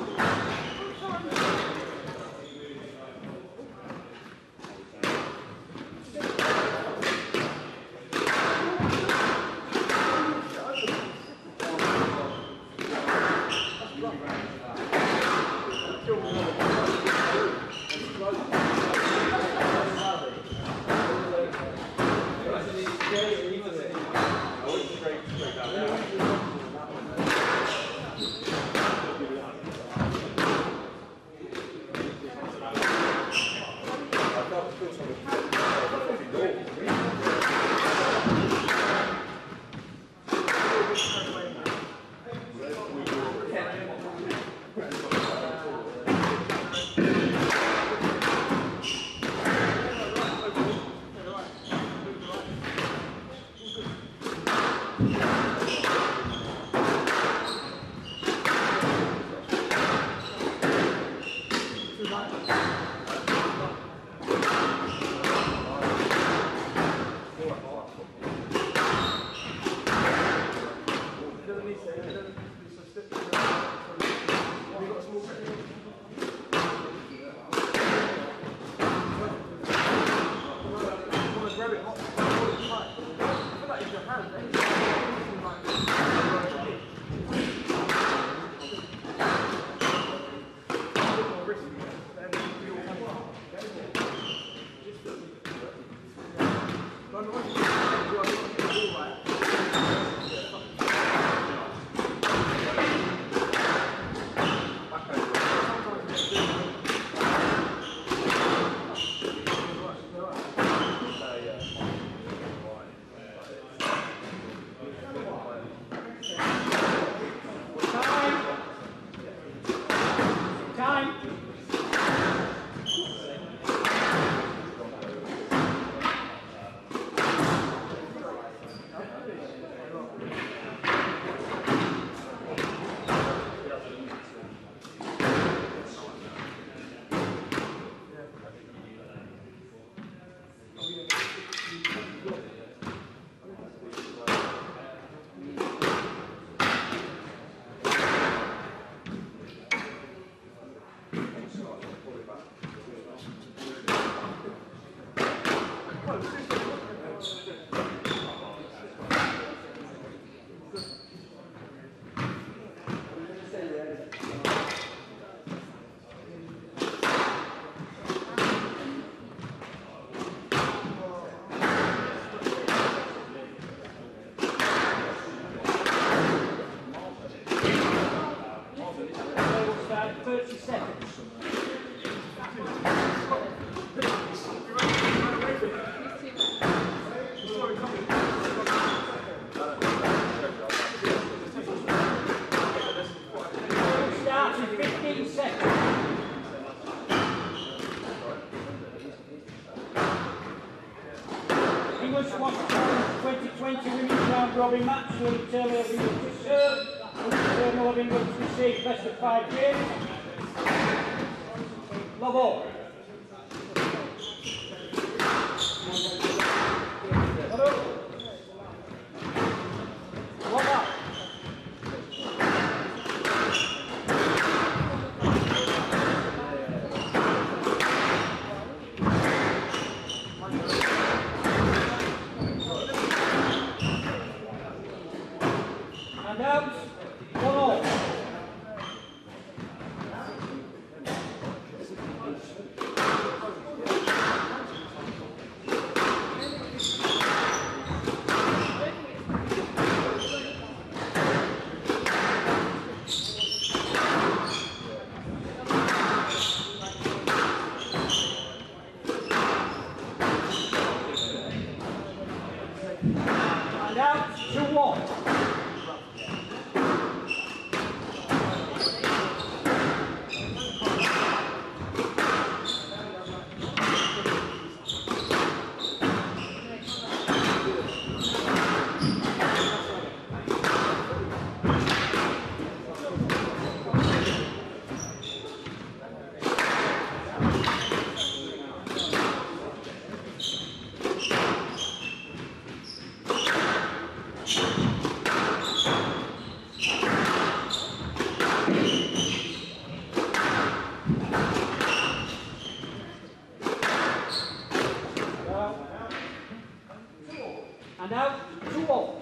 [SPEAKER 1] thirty seconds. Starts in fifteen seconds. England Squash Challenge twenty twenty Women's Round Robin match will determine of England to serve and the determinal of England to receive best of five games. Love all. Hello. What up? And out. One all. two one. And now, two all.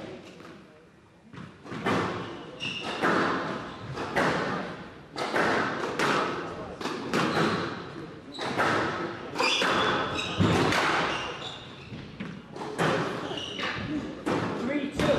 [SPEAKER 1] Three two.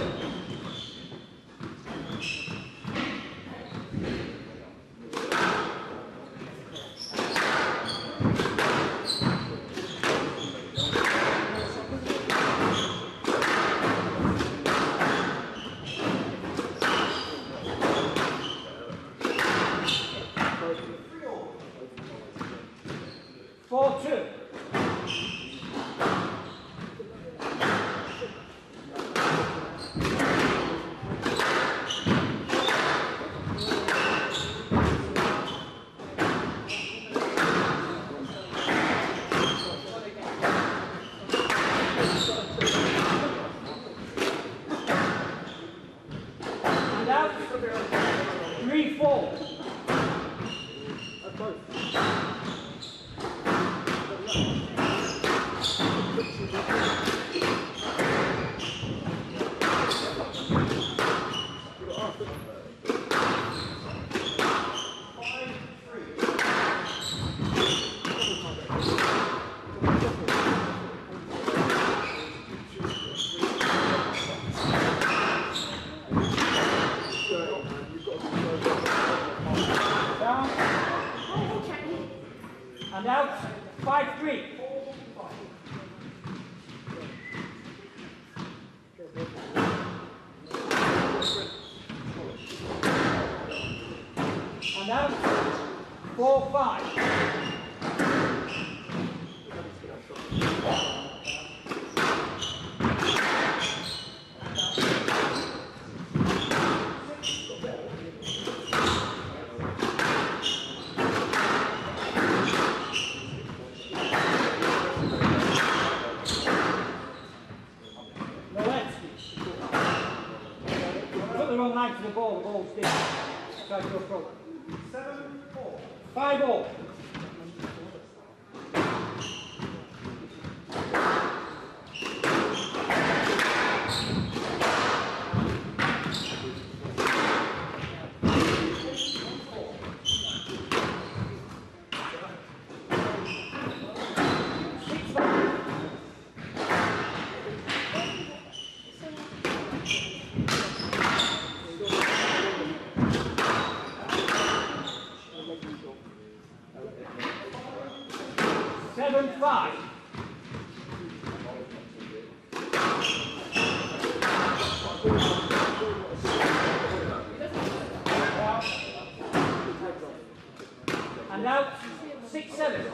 [SPEAKER 1] Four two. And out. Three four. Down. And out. Five three. And out. Four five. Put the wrong line to the ball, the ball's deep. Try to go front.
[SPEAKER 2] Seven, four.
[SPEAKER 1] Five all. Six five. Seven five. And now six seven.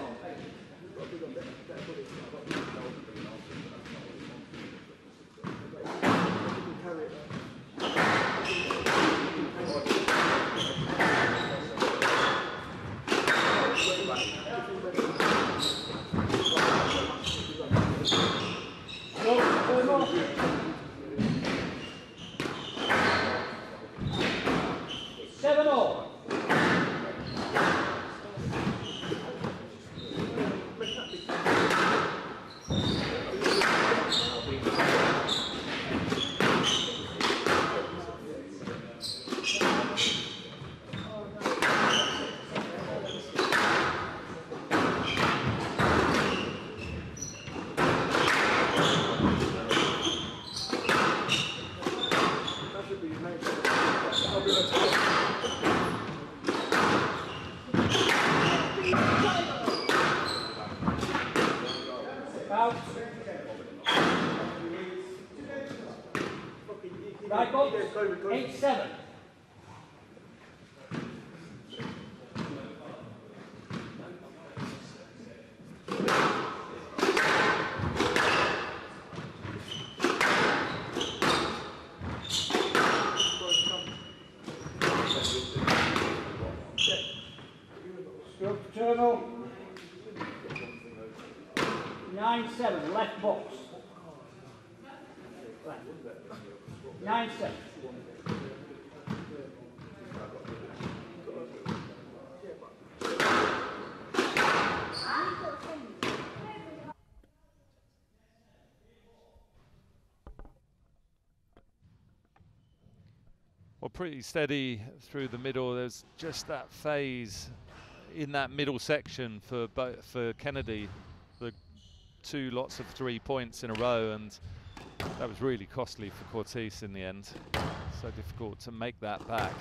[SPEAKER 1] Right,
[SPEAKER 6] Yeah,
[SPEAKER 1] folks?
[SPEAKER 6] go, go.
[SPEAKER 1] eight seven.
[SPEAKER 6] Stroke journal.
[SPEAKER 1] nine seven, left box. Left. nine seven.
[SPEAKER 7] Well, pretty steady through the middle. There's just that phase in that middle section for Bo for Kennedy, the two lots of three points in a row, and that was really costly for Courtice in the end. So difficult to make that back.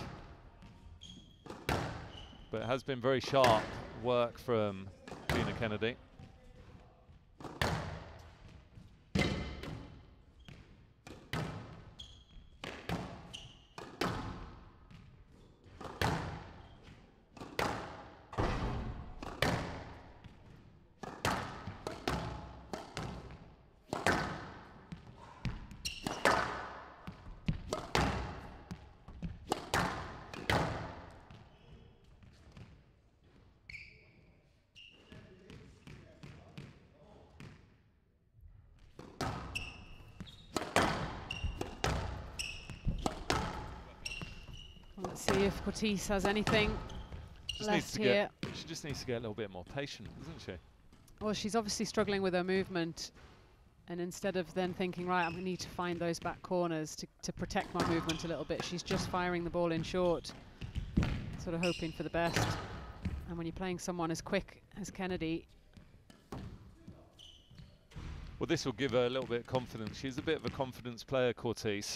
[SPEAKER 7] But it has been very sharp work from Gina Kennedy.
[SPEAKER 8] Let's see if Courtice has anything
[SPEAKER 7] Just
[SPEAKER 8] left
[SPEAKER 7] needs to
[SPEAKER 8] here.
[SPEAKER 7] Get, she just needs to get a little bit more patient, doesn't she?
[SPEAKER 8] Well, she's obviously struggling with her movement, and instead of then thinking, right, I'm going to need to find those back corners to, to protect my movement a little bit, she's just firing the ball in short, sort of hoping for the best. And when you're playing someone as quick as Kennedy...
[SPEAKER 7] Well, this will give her a little bit of confidence. She's a bit of a confidence player, Courtice.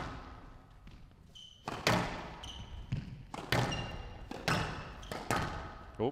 [SPEAKER 7] Oh.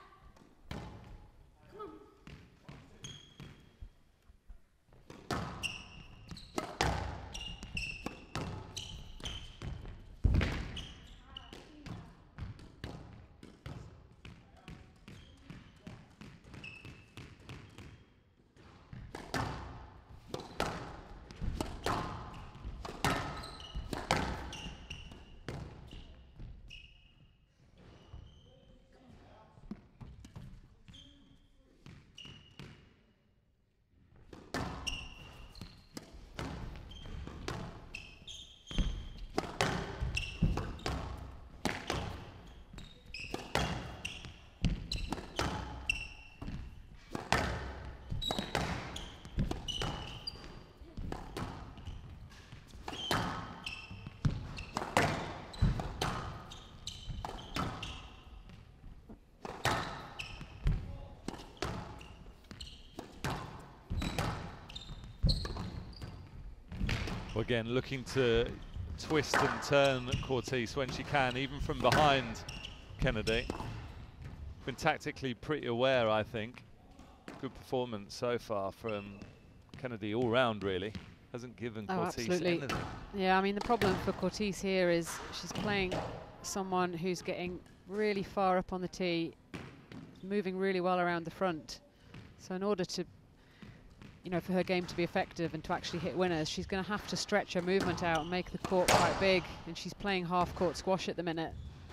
[SPEAKER 7] Well, again, looking to twist and turn Courtice when she can, even from behind Kennedy. Been tactically pretty aware, I think. Good performance so far from Kennedy all round, really. Hasn't given
[SPEAKER 8] Oh,
[SPEAKER 7] Courtice
[SPEAKER 8] absolutely.
[SPEAKER 7] anything.
[SPEAKER 8] Yeah, I mean, the problem for Courtice here is she's playing someone who's getting really far up on the tee, moving really well around the front. So in order to, you know, for her game to be effective and to actually hit winners, she's going to have to stretch her movement out and make the court quite big, and she's playing half-court squash at the minute.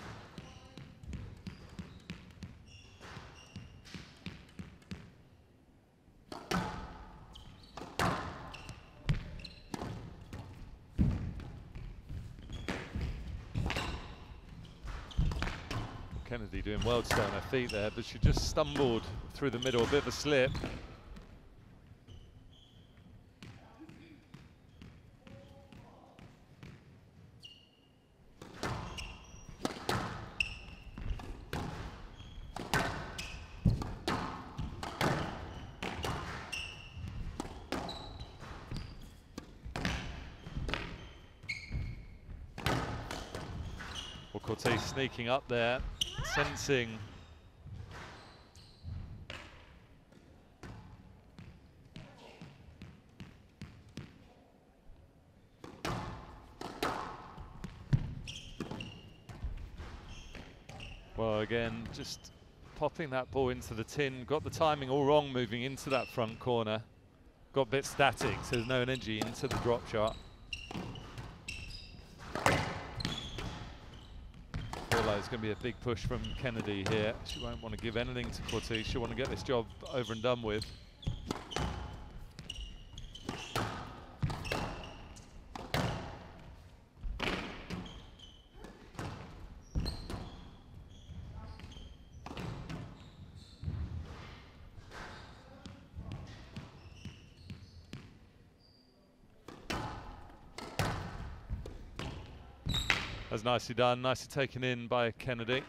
[SPEAKER 7] Kennedy doing well to stay on her feet there, but she just stumbled through the middle, a bit of a slip. Well, Courtice sneaking up there, sensing Well, again, just popping that ball into the tin, got the timing all wrong moving into that front corner. Got a bit static, so there's no energy into the drop shot. Feel like it's going to be a big push from Kennedy here. She won't want to give anything to Courtice. She'll want to get this job over and done with. That's nicely done, nicely taken in by Kennedy.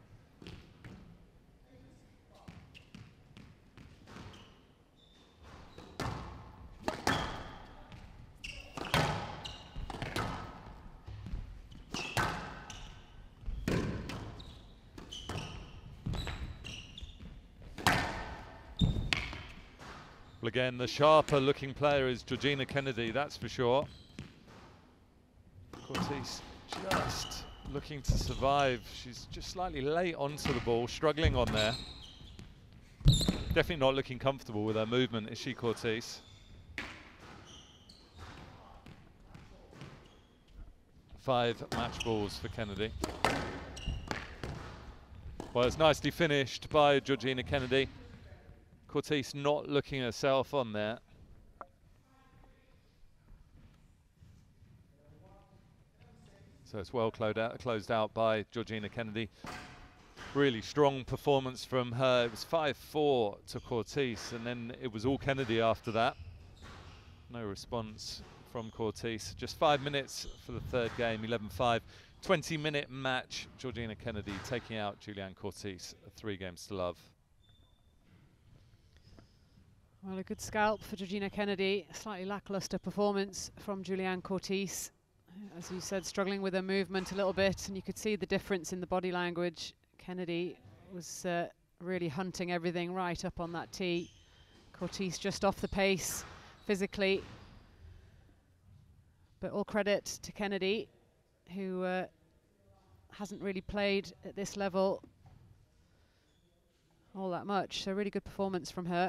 [SPEAKER 7] Well, again, the sharper looking player is Georgina Kennedy, that's for sure. Courtice just looking to survive. She's just slightly late onto the ball, struggling on there. Definitely not looking comfortable with her movement, is she, Courtice? Five match balls for Kennedy. Well, it's nicely finished by Georgina Kennedy. Courtice not looking herself on there. So it's well closed out, closed out by Georgina Kennedy. Really strong performance from her. It was five four to Courtice, and then it was all Kennedy after that. No response from Courtice. Just five minutes for the third game, eleven five. twenty minute match. Georgina Kennedy taking out Julianne Courtice, three games to love.
[SPEAKER 8] Well, a good scalp for Georgina Kennedy. Slightly lackluster performance from Julianne Courtice. As you said, struggling with her movement a little bit, and you could see the difference in the body language. Kennedy was uh, really hunting everything right up on that tee. Courtice just off the pace physically. But all credit to Kennedy, who uh, hasn't really played at this level all that much. So really good performance from her.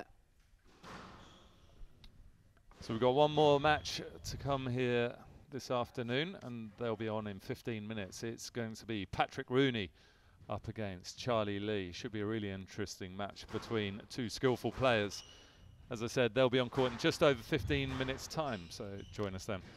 [SPEAKER 7] So we've got one more match to come here this afternoon, and they'll be on in fifteen minutes. It's going to be Patrick Rooney up against Charlie Lee. Should be a really interesting match between two skillful players. As I said, they'll be on court in just over fifteen minutes time, so join us then.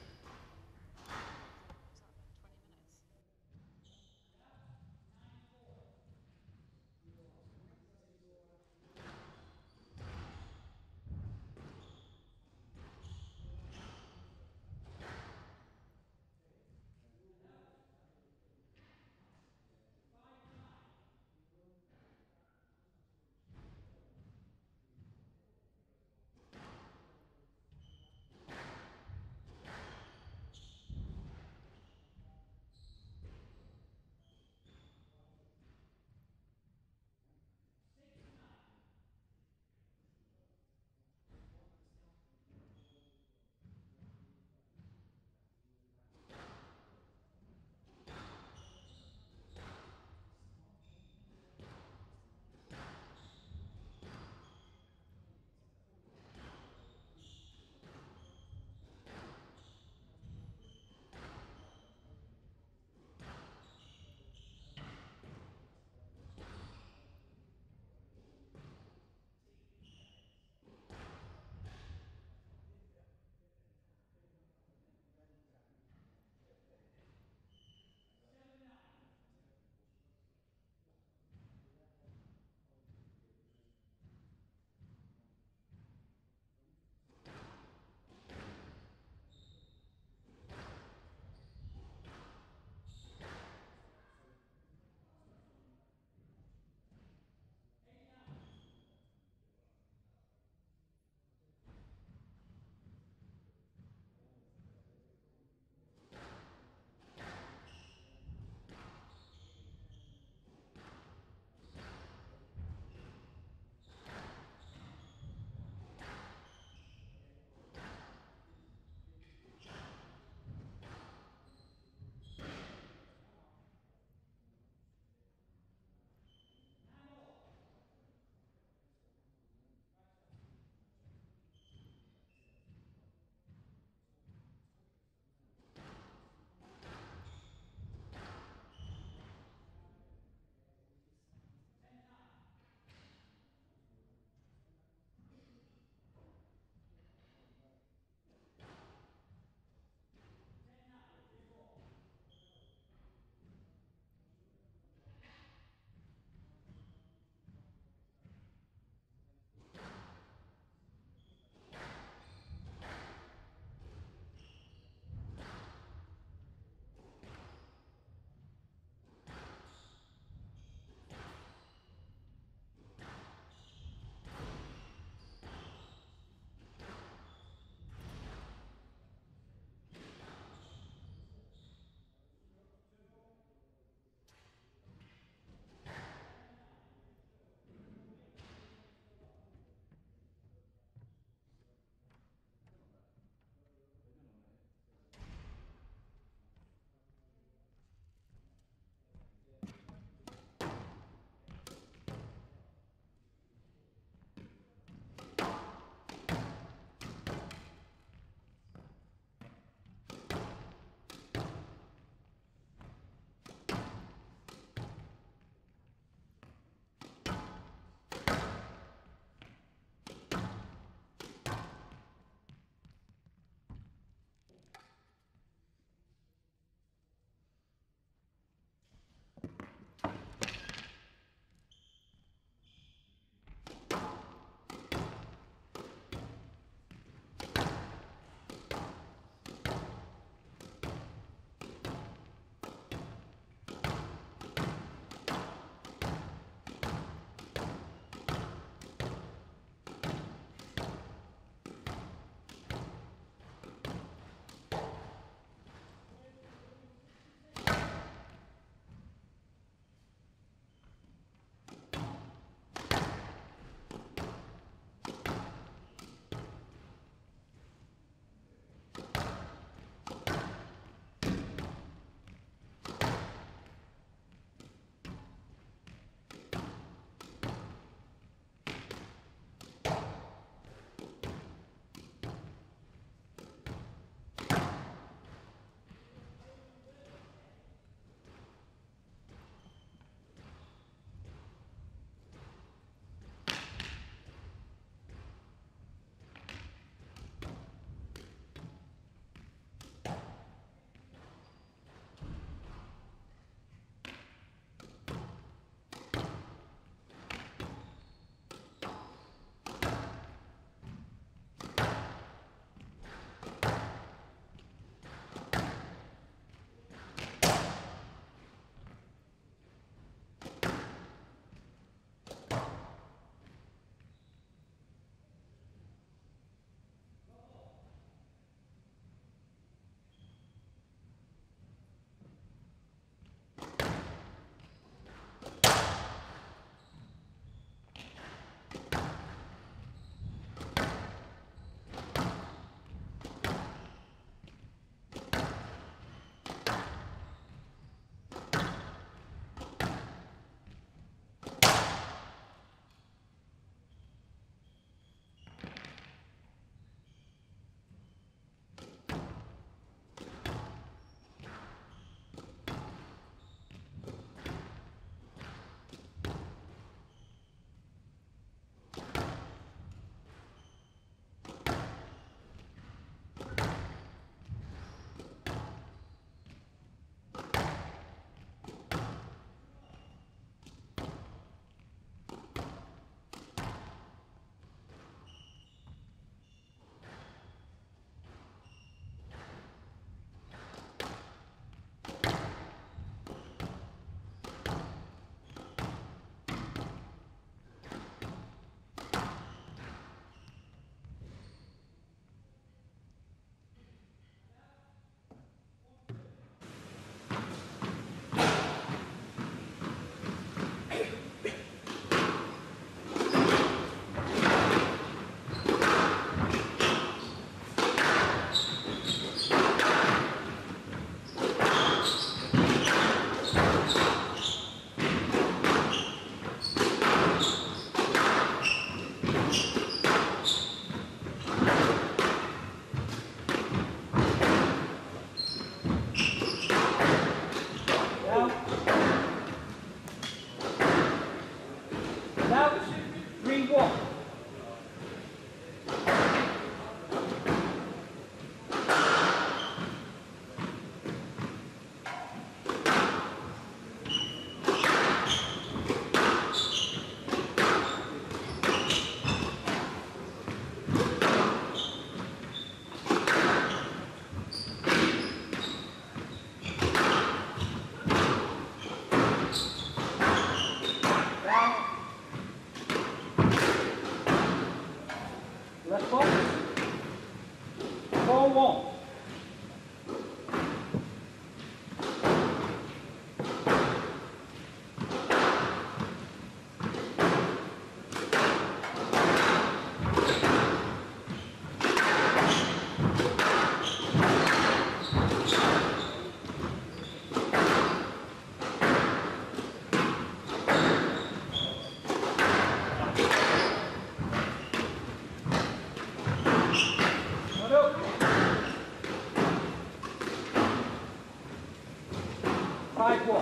[SPEAKER 1] Five one.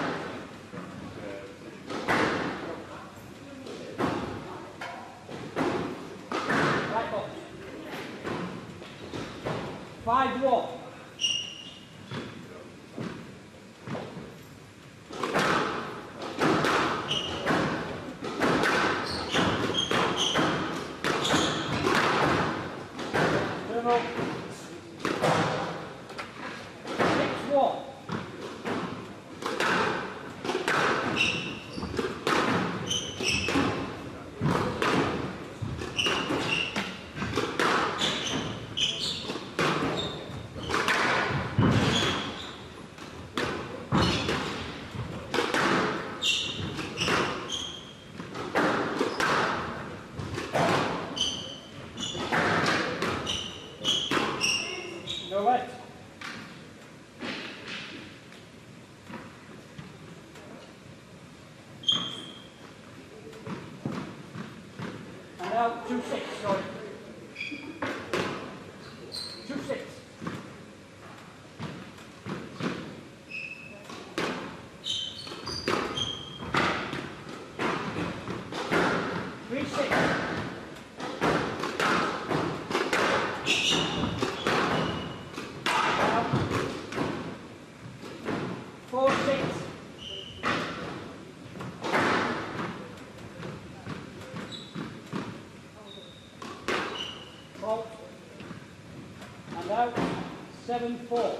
[SPEAKER 1] Right box. Five one. Turn up. Six one. Go left. And out two six, sorry. Two six. Three six. Four six. Fault. And out. Seven four.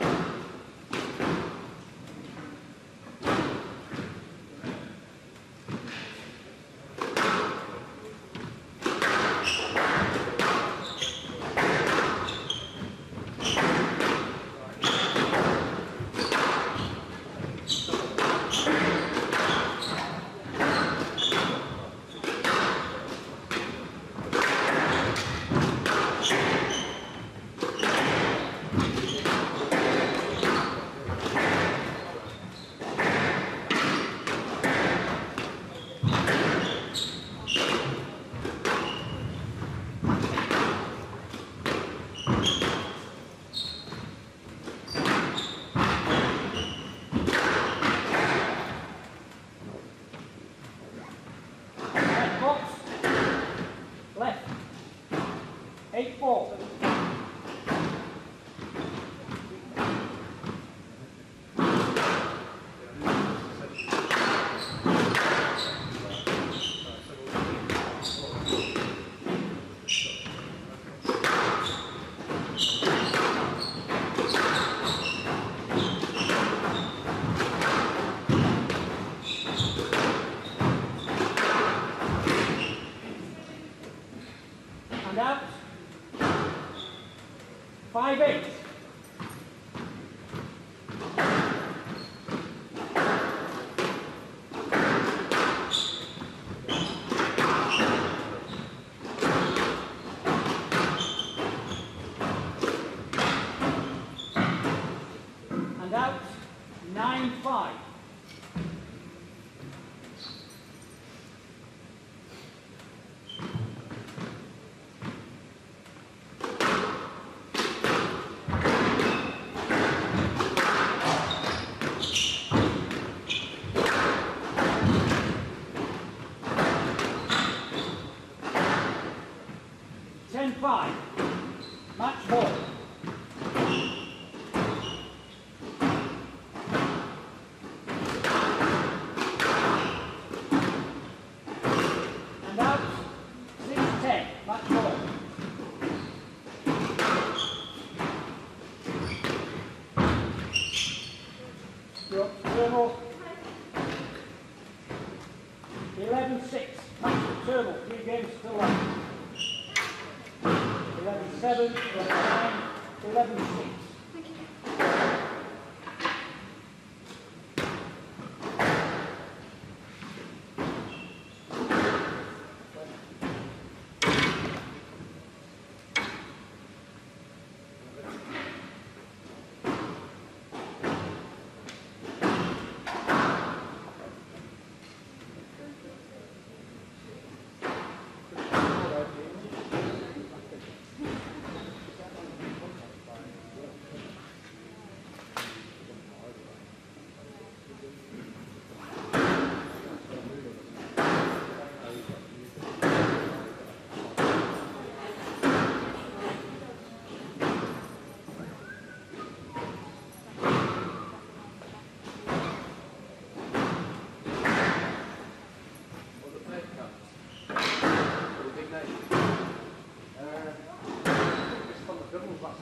[SPEAKER 1] Right box. Left. Eight four. And out. Five eight. And out. Nine five. Ten five. Match ball. And out. Six ten. Match ball. Drop turtle. Eleven six. Match the turtle. Three games still left. Eleven seven, eleven nine, eleven six.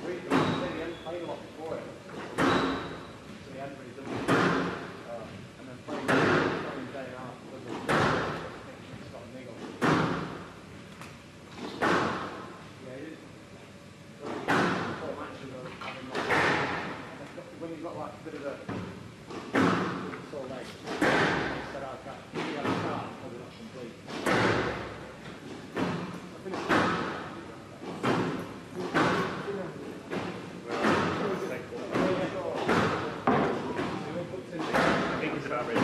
[SPEAKER 4] We we hadn't played a lot before it. So we hadn't really done it. Uh, and then playing, playing day and a half because of it's got a niggle. Yeah, it is. Four matches of having like, when you've got like a bit of a so late, said I can't, you have a start, probably not complete. I finished.
[SPEAKER 2] I think it's about ready.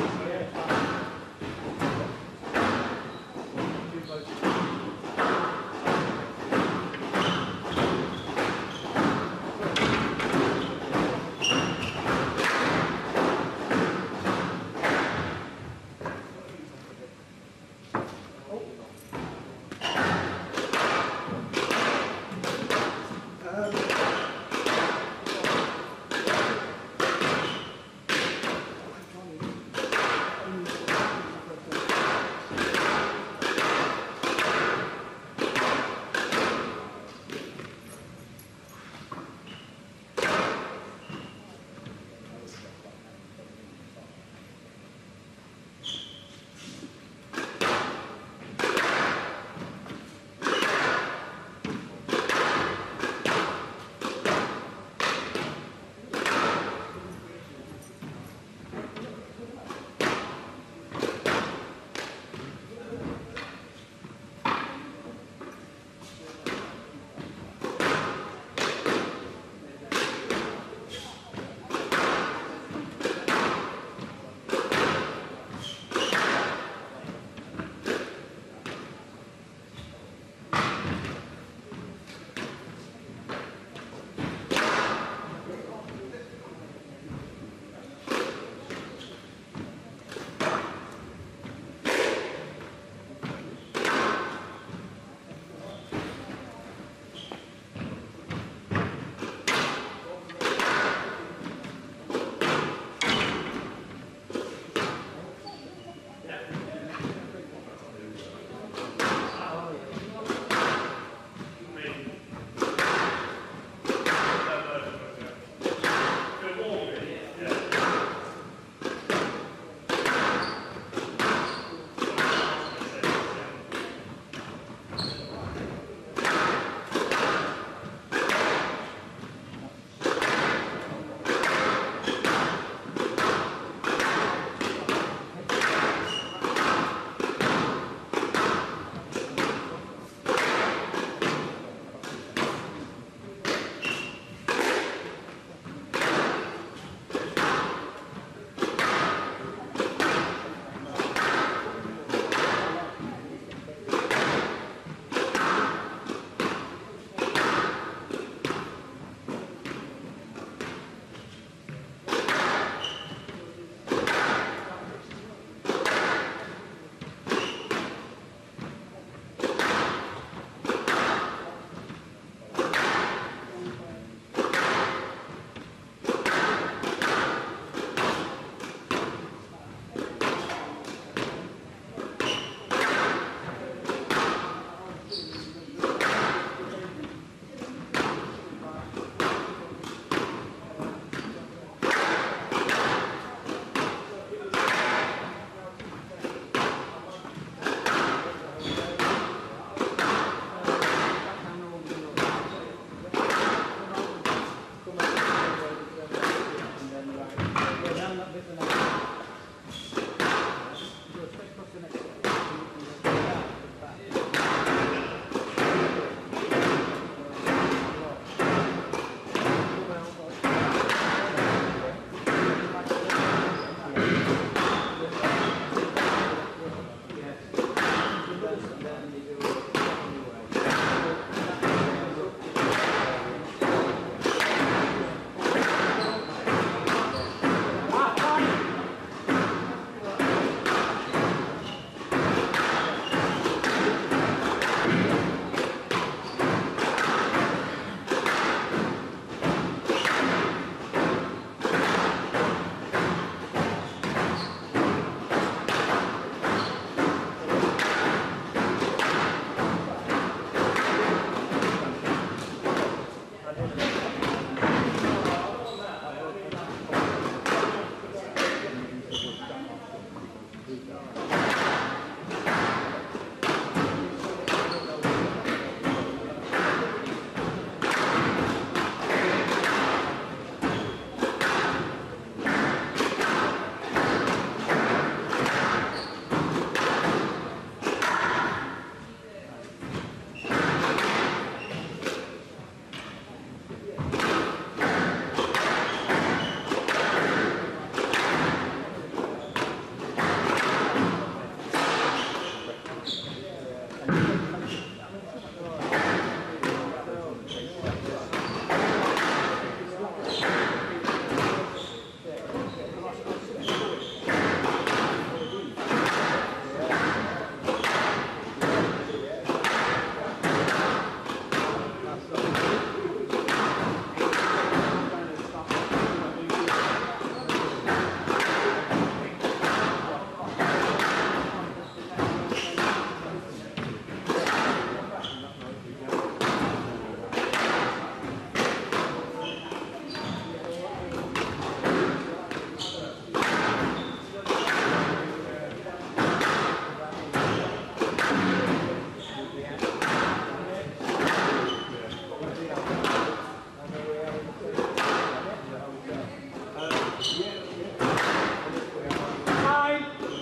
[SPEAKER 2] Time.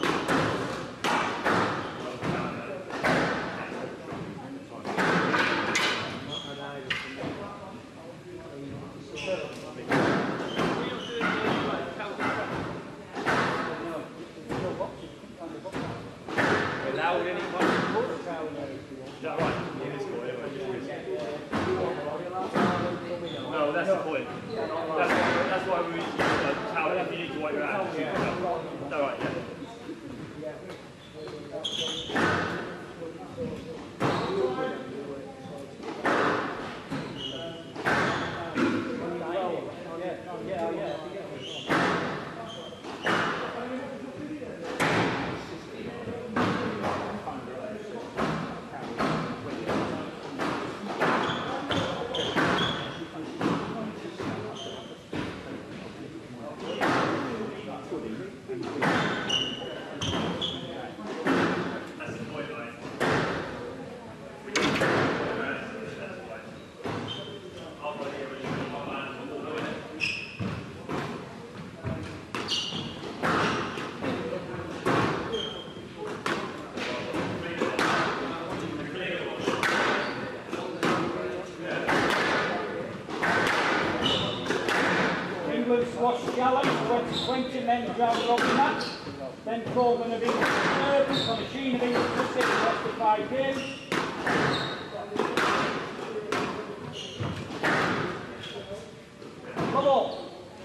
[SPEAKER 4] Allowed anyone to put a foul there if you want.
[SPEAKER 2] Is that right? Yeah, it is cool. No, that's the point. That's, that's why we use a towel if you need to wipe your hands. Is that right? Yeah.
[SPEAKER 4] Yeah, yeah, yeah.
[SPEAKER 2] England squash challenge, twenty twenty men's round robin match. Then Coleman of England third, Conachine of England to six, that's the five games. Come on.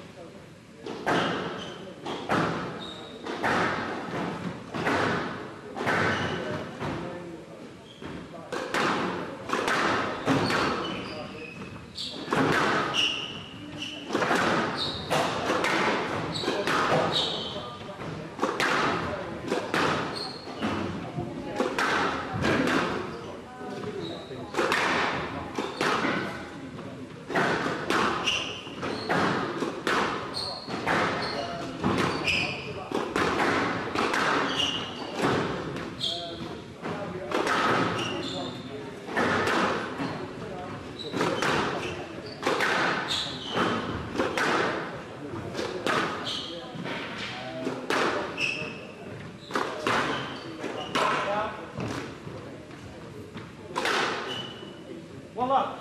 [SPEAKER 2] One up.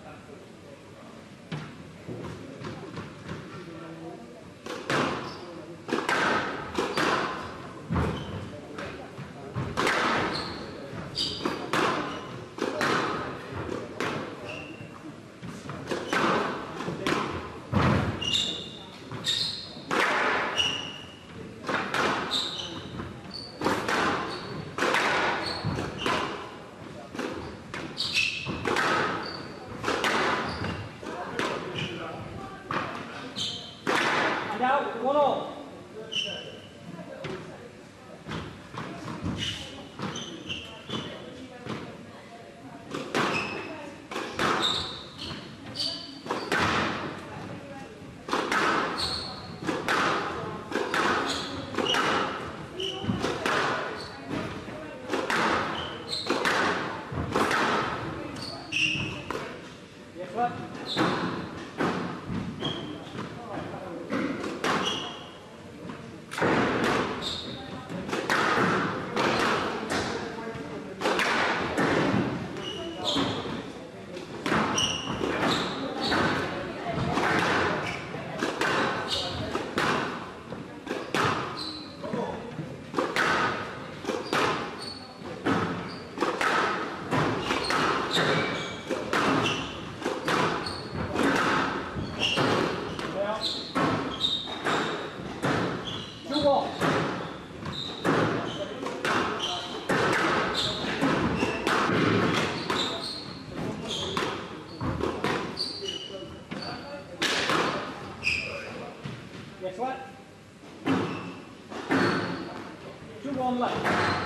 [SPEAKER 2] And out, one all. Yes, what? Two all. Guess what? Two one left.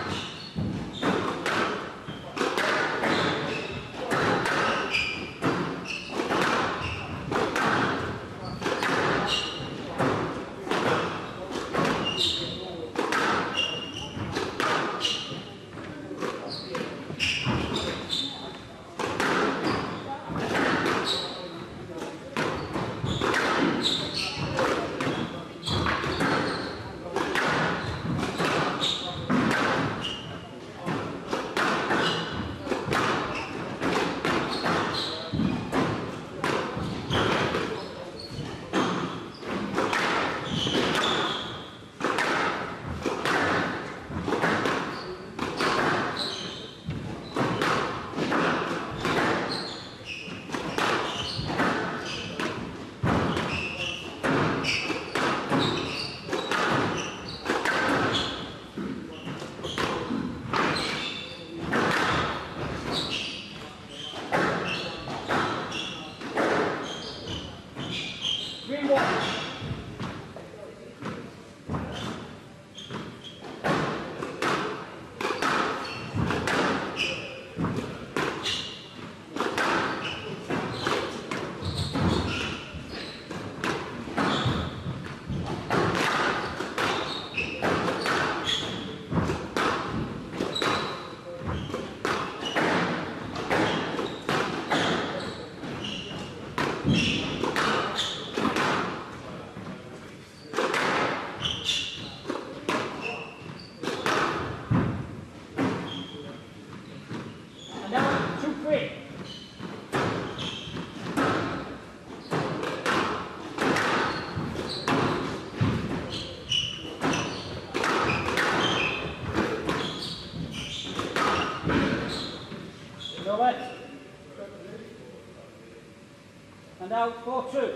[SPEAKER 2] And out, four two.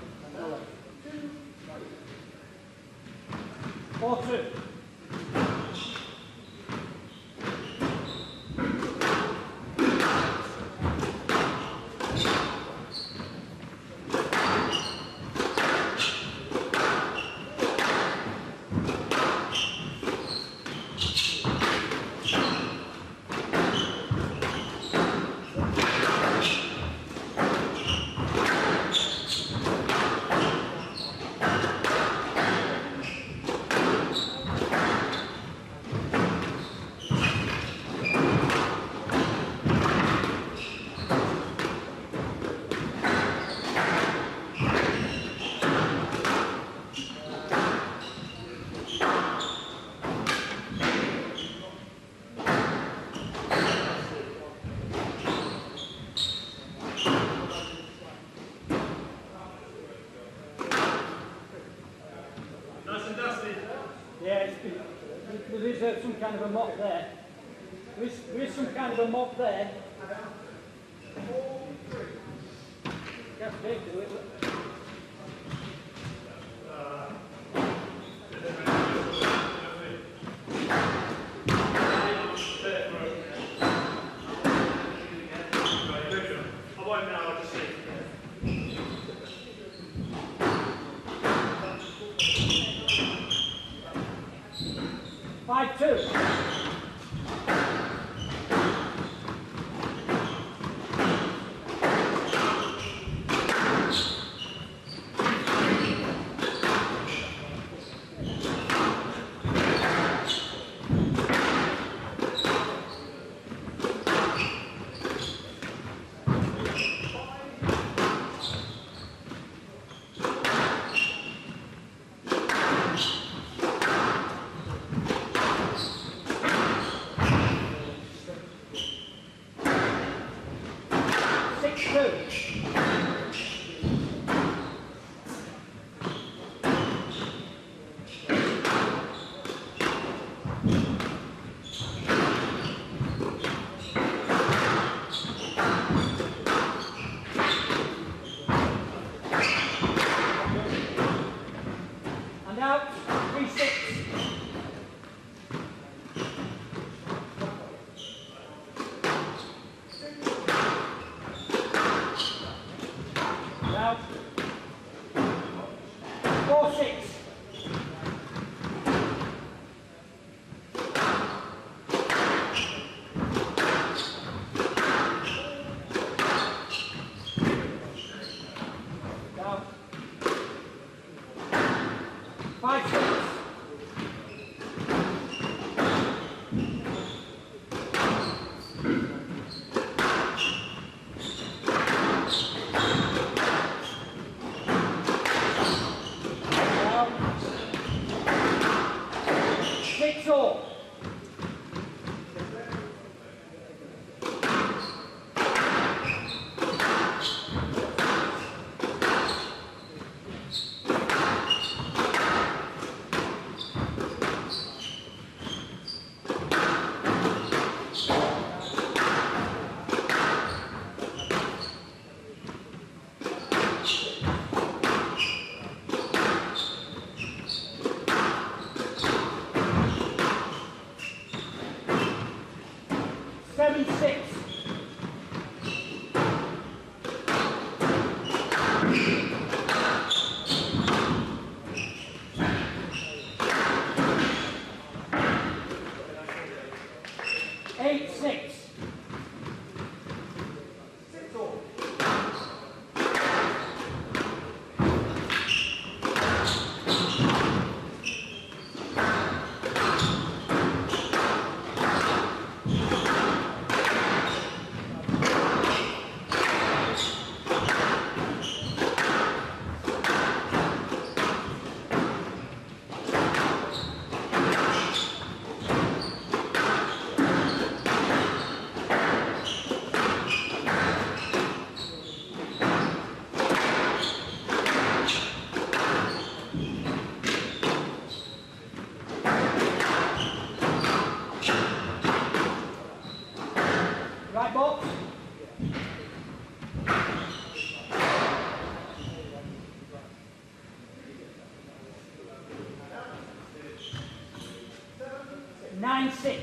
[SPEAKER 2] four two. There is uh, some kind of a mop there. There is, there is some kind of a mop there. That's big, do it. Five two. And out, three six. Out. Four six. Down. Five six. Six all. Seven six. Eight six. Six all. nine six.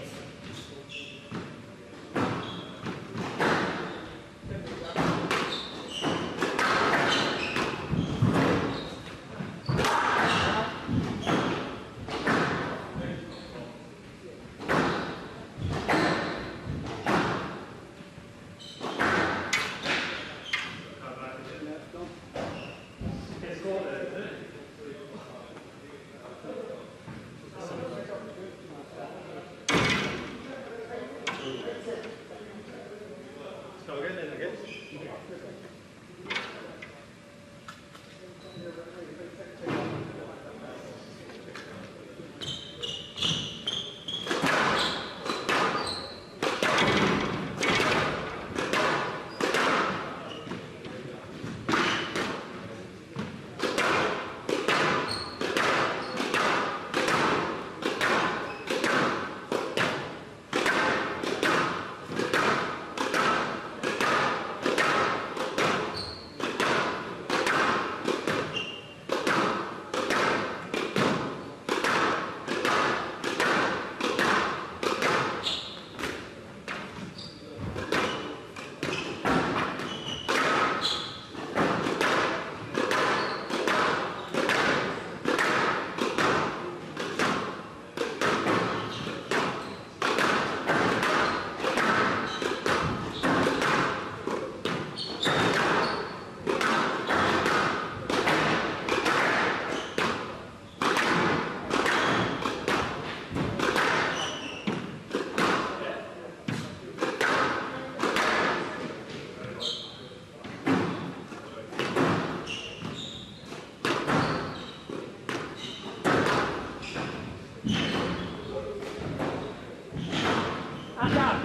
[SPEAKER 2] And out.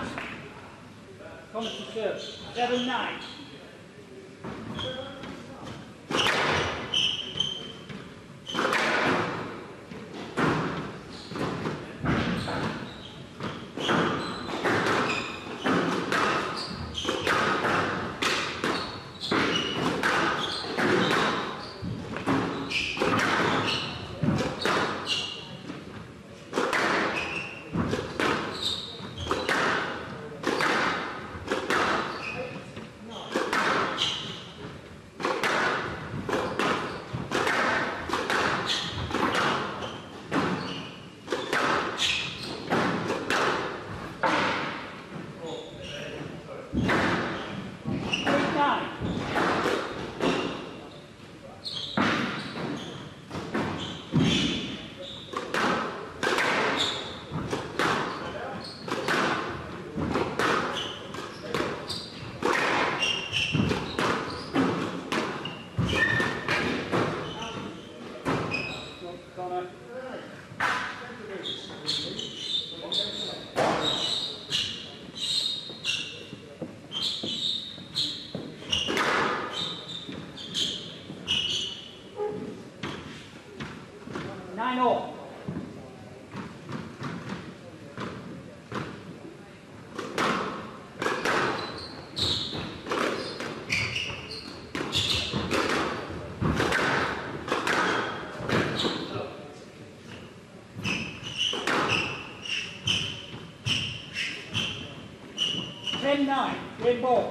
[SPEAKER 2] Comes to serve. seven nine. Nine all. ten nine. Win ball.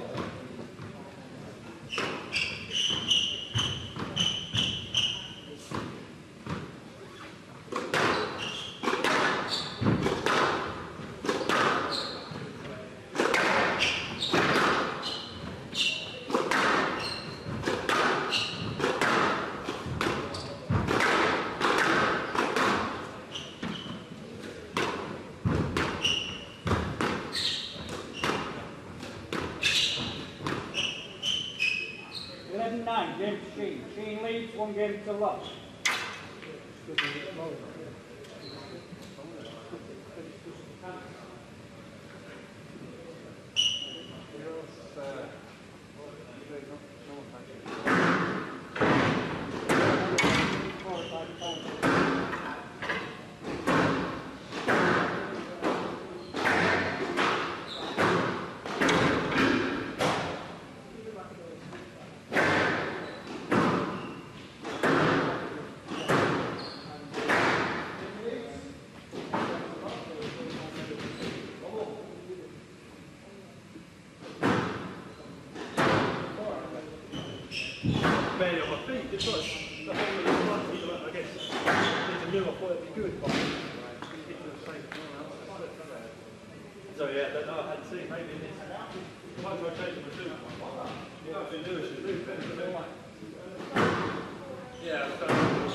[SPEAKER 2] eleven nine, James Sheen. Sheen leads, one game to loss.
[SPEAKER 5] barely on my feet. Just like the whole of the front, I guess. It's a new, I thought it'd be good, but it's the same. So yeah, I don't know, I had to see, maybe in this. Might as well change my suit. Yeah, I've been doing it. Yeah, I've done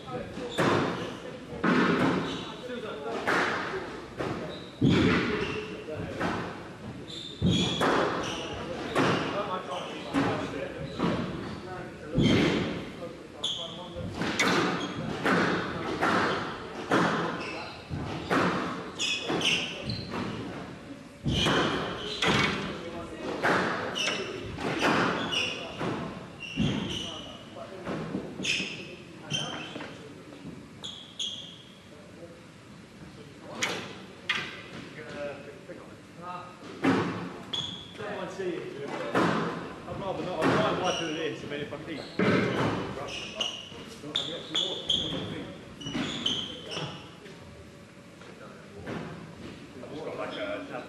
[SPEAKER 5] I'd rather not. I'd rather like doing this. I mean, if I keep. I've just got like a tablet.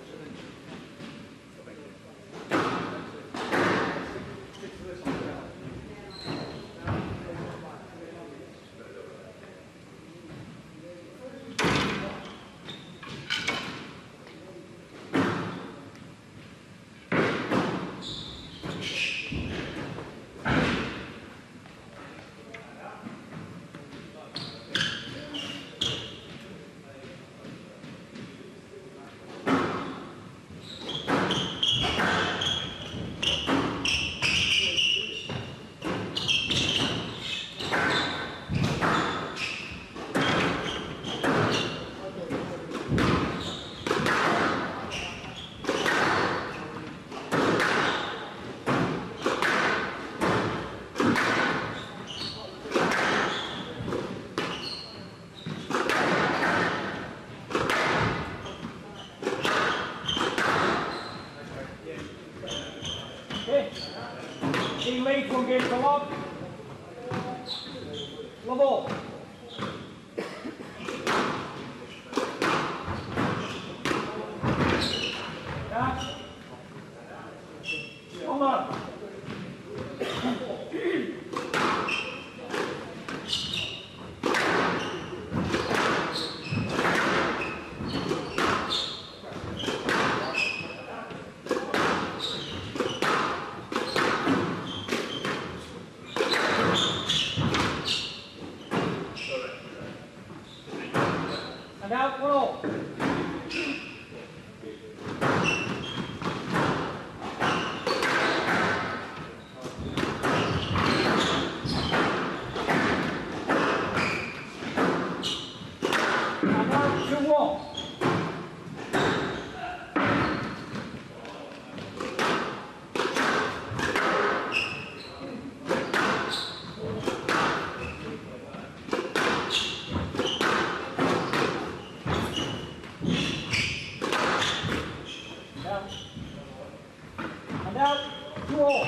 [SPEAKER 2] Team lead from game to lock. Level. Yeah. Hold on. And out, one all. And out, two one. And out, two all.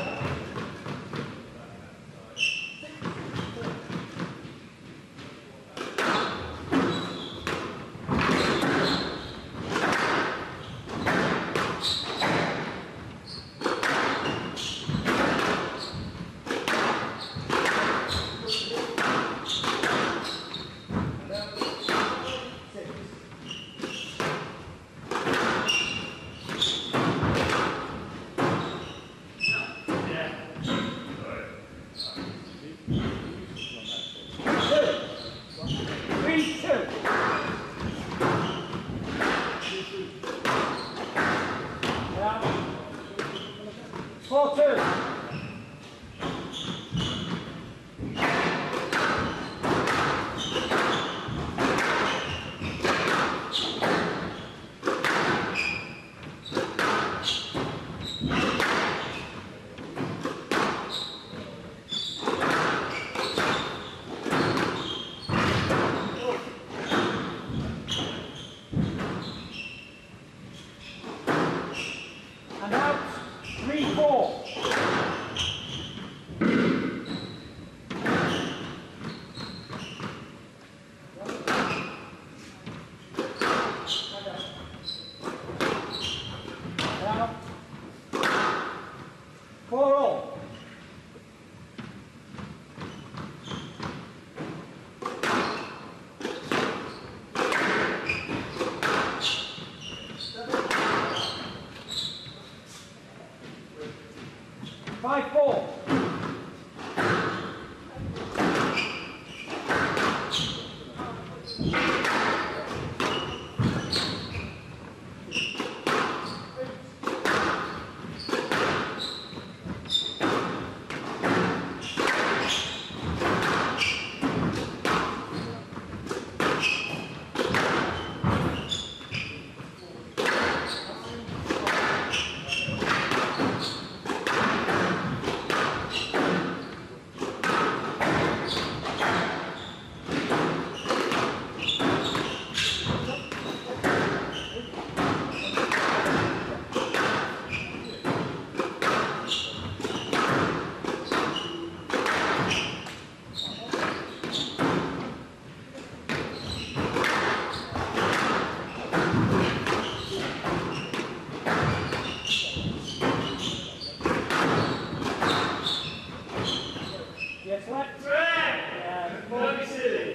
[SPEAKER 2] Yes, left. Uh, four.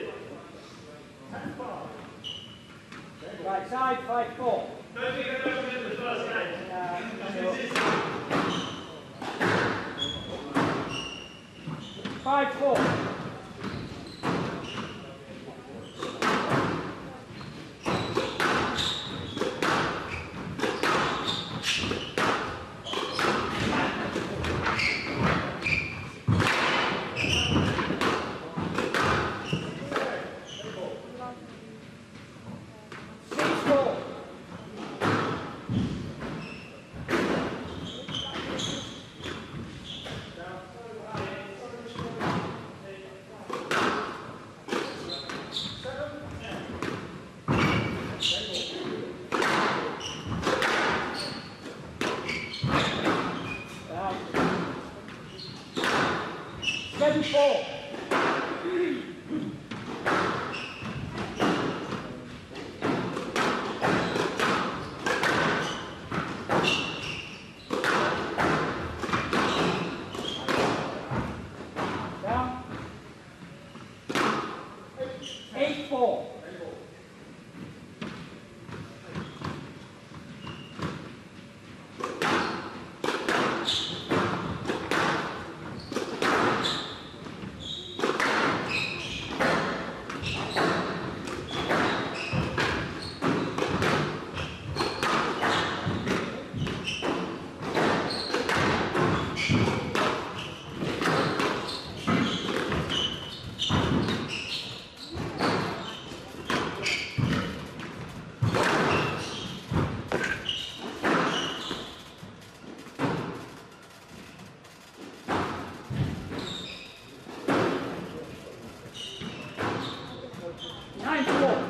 [SPEAKER 2] Right side, five, four.
[SPEAKER 5] Don't think I don't remember the first game.
[SPEAKER 2] Five, four. Six, four. Down. Seven, four. Down. Eight, four. Nine, four.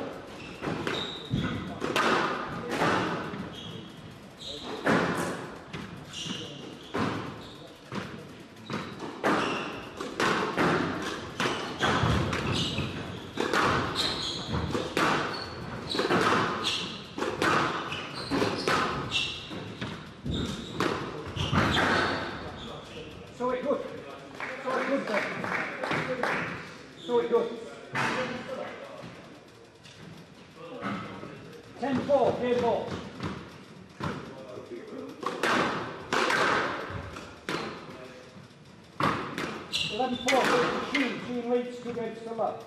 [SPEAKER 2] So it good. So it good then. So it good. Ten, four, clear ball. Eleven, four, Sheen. Sheen leads two games to love.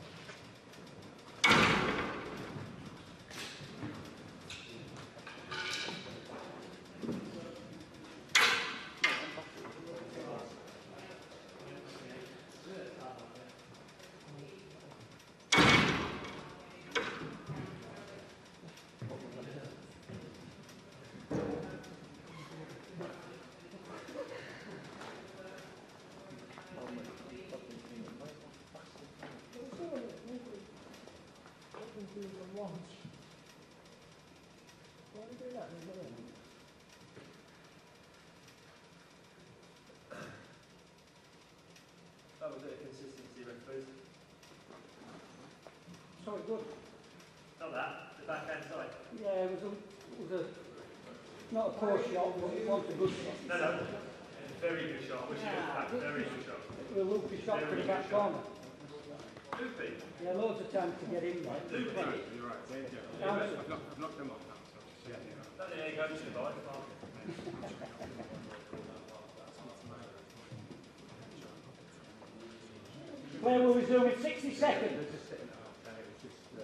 [SPEAKER 5] That was a consistency referees.
[SPEAKER 2] So it good.
[SPEAKER 5] Not that, the backhand side.
[SPEAKER 2] Yeah, it was a, it was a not a poor shot, but it was a good shot.
[SPEAKER 5] No, no. Very good shot. Wish you looked back. Very good shot.
[SPEAKER 2] It was a loopy shot to the back corner.
[SPEAKER 5] Loopy.
[SPEAKER 2] Yeah, loads of time to get in there.
[SPEAKER 5] Loopy.
[SPEAKER 9] You're right. Yeah,
[SPEAKER 2] Down.
[SPEAKER 9] I've knocked, I've knocked them off now. So, yeah, yeah.
[SPEAKER 5] Don't think they go to the bike.
[SPEAKER 2] Play will resume in sixty seconds.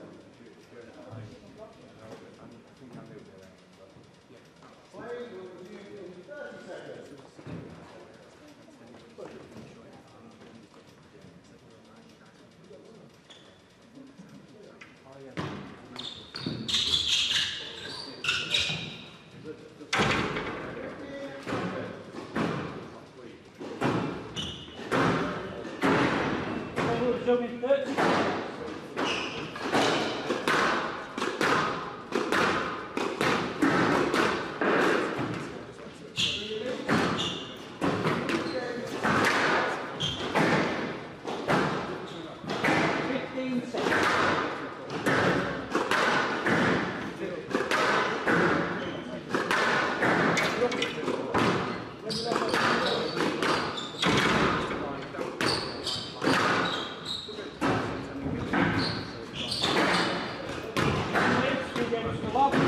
[SPEAKER 2] against the log.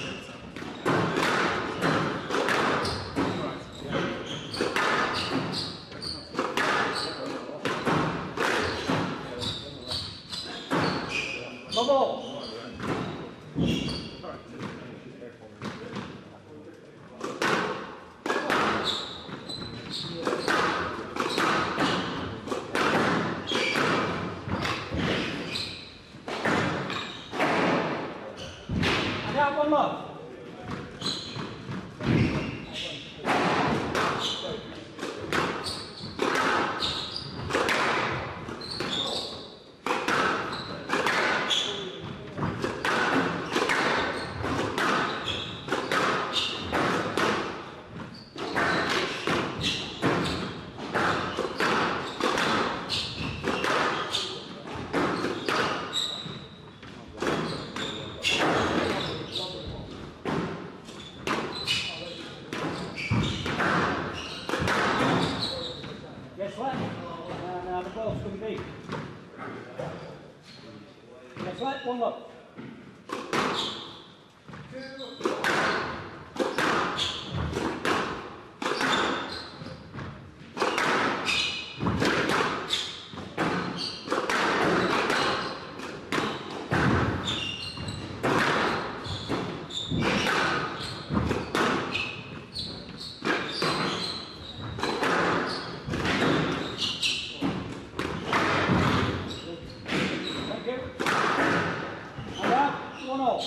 [SPEAKER 2] Bubble. And out one love. Yes, left. And uh, the ball's going to be. Yes, left, one love. Thank you. And out, one all.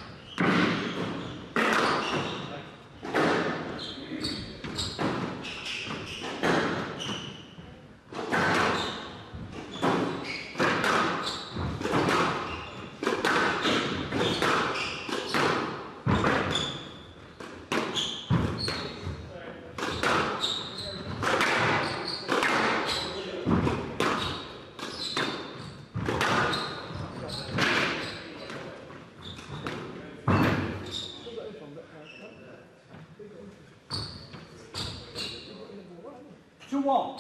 [SPEAKER 2] Two one.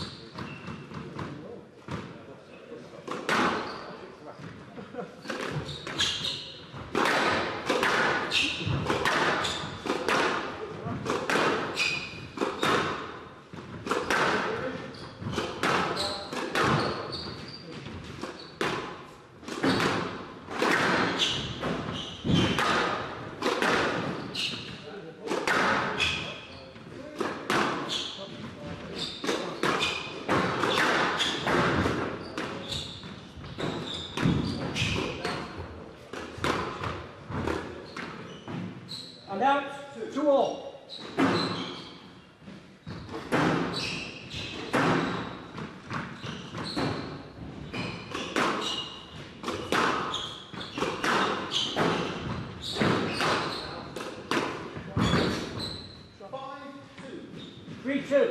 [SPEAKER 2] And out, two all. Three two.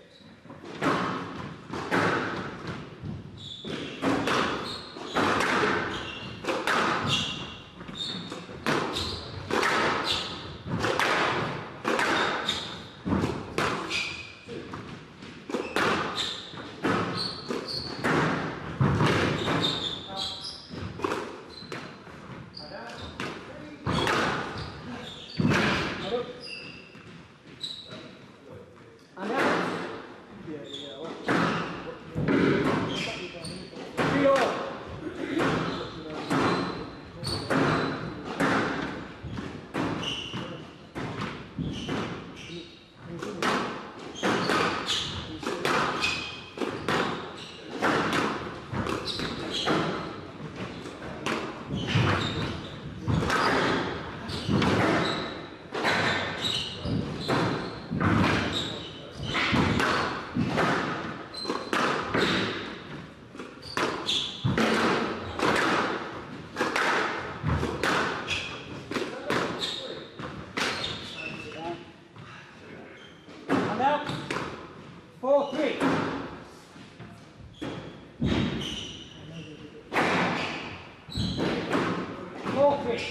[SPEAKER 2] And out. Three all. And out. Four three. Four three.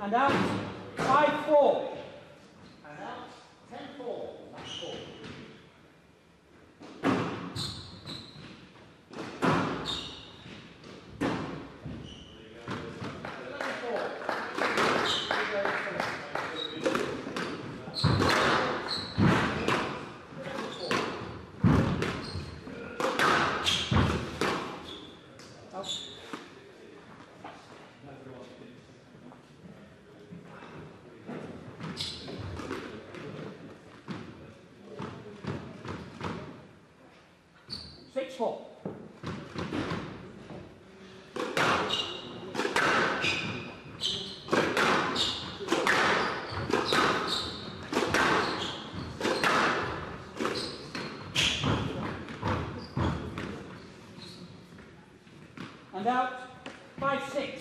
[SPEAKER 2] And out, five four. And out, ten four. That's four. Six four. And out, five six.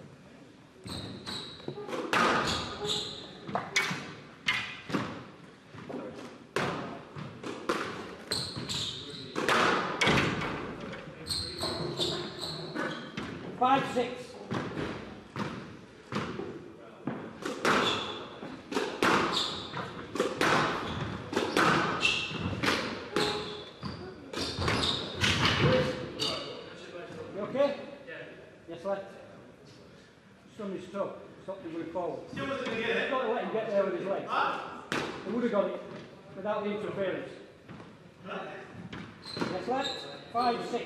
[SPEAKER 2] Five six. You okay? Yeah. Yes, left. Son is tough. Stop him going forward. Still wasn't going to get it. You've got to let him get there with his legs. Huh? He would have got it without the interference. Yes, left. Five six.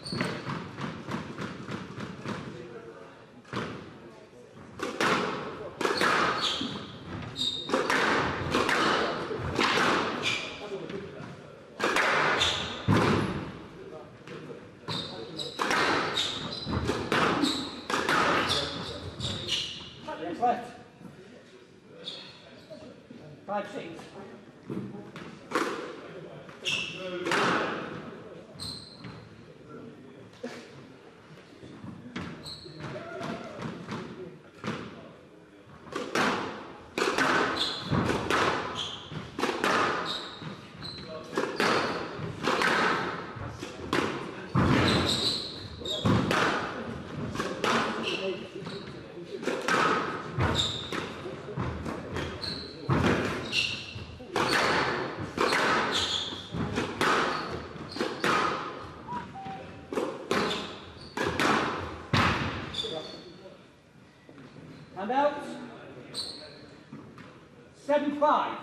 [SPEAKER 2] Left. Five six. And out. Seven five.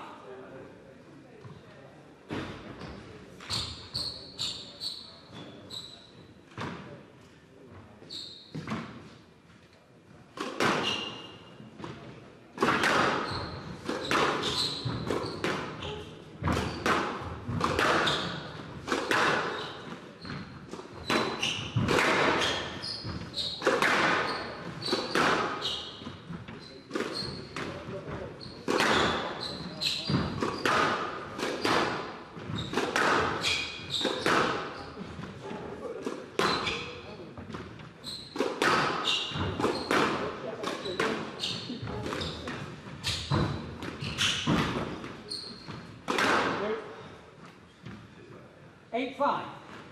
[SPEAKER 2] Eight five.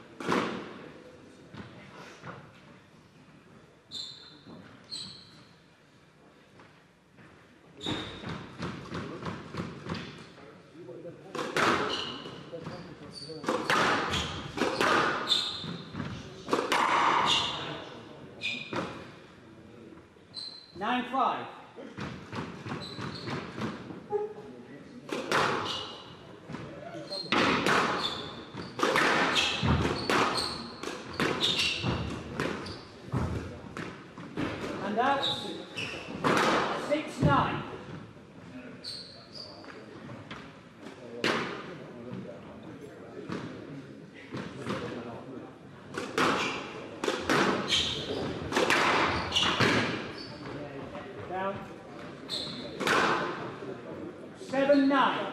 [SPEAKER 2] Nine five. And out. Six nine. Down. Seven nine.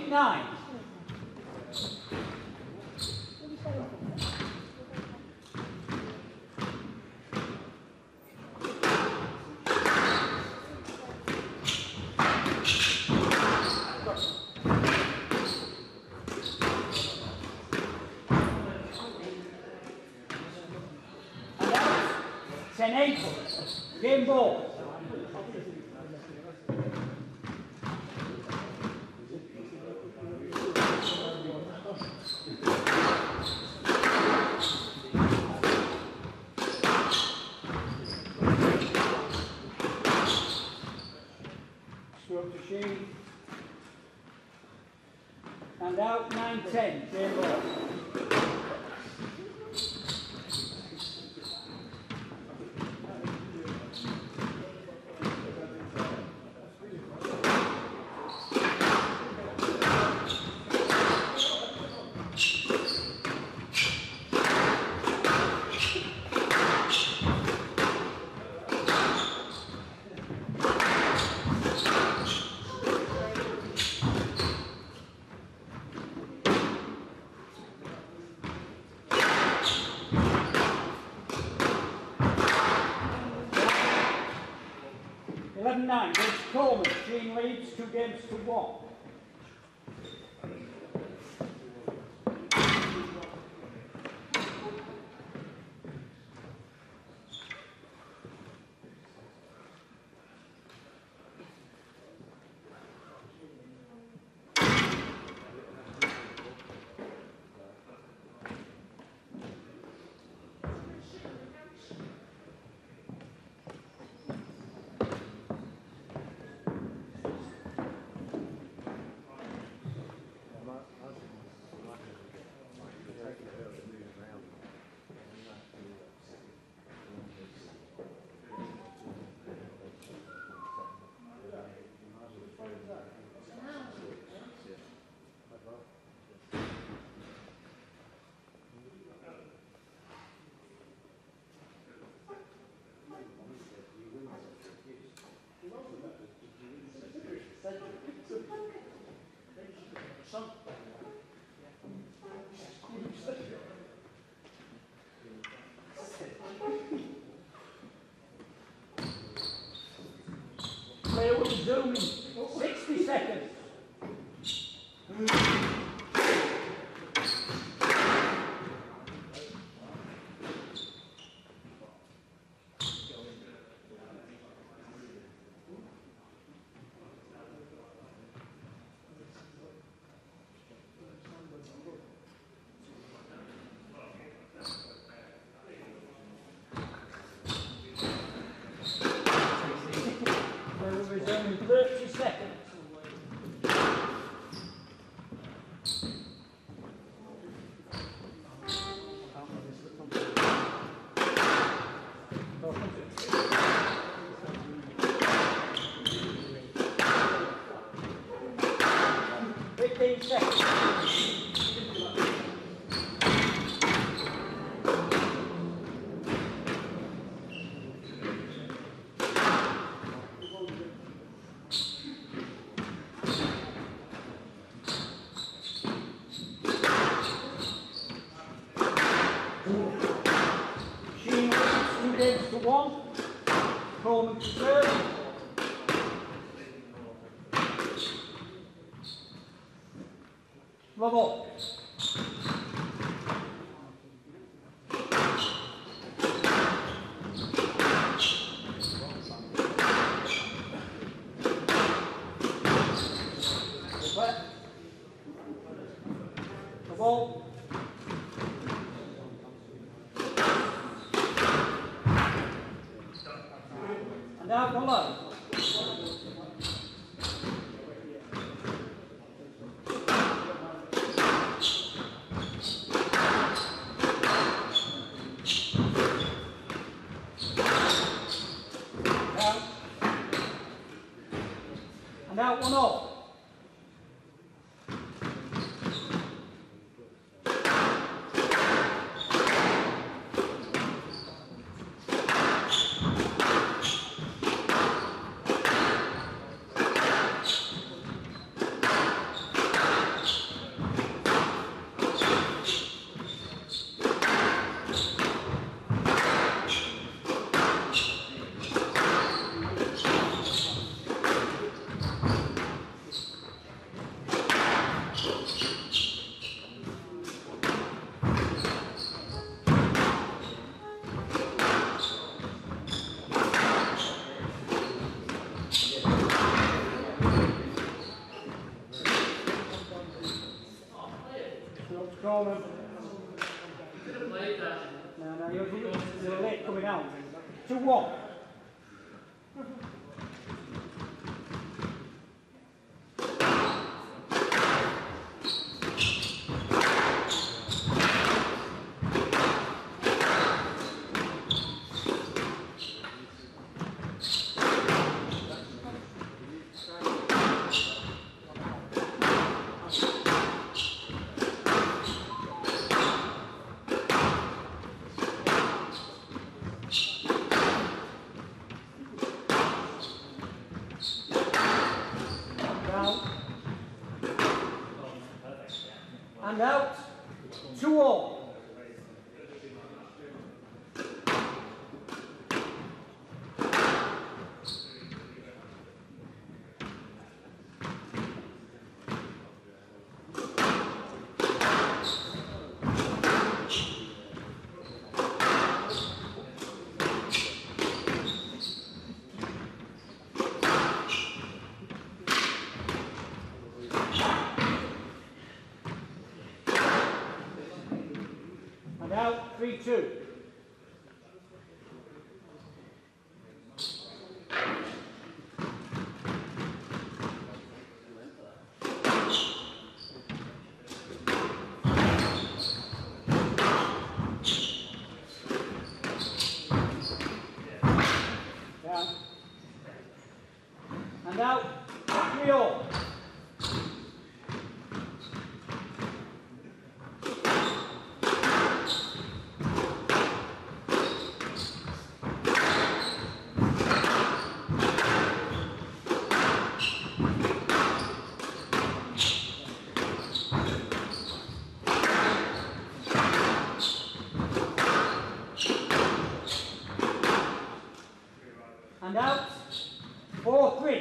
[SPEAKER 2] eight nine. ten eight. Game ball. Stroke to Sheen. And out nine ten. Game ball. eleven nine against Coleman. Sheen leads two games to one. Player will resume in sixty seconds. thirty seconds. fifteen seconds. Sheen leads two games to one. Coleman to serve. Level. The ball. And out below. Out. And out one off. Norman. No, no, you're, you're late coming out. two one. And out, two all. And out, three two. Down. And out, three all. And out, four three.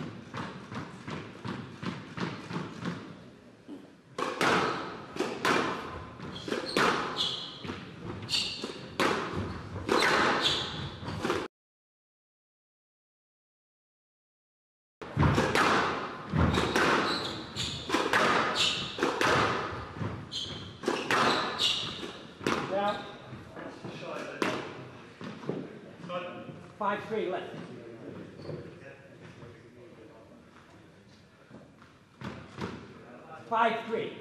[SPEAKER 2] Down. Five three left. Five three.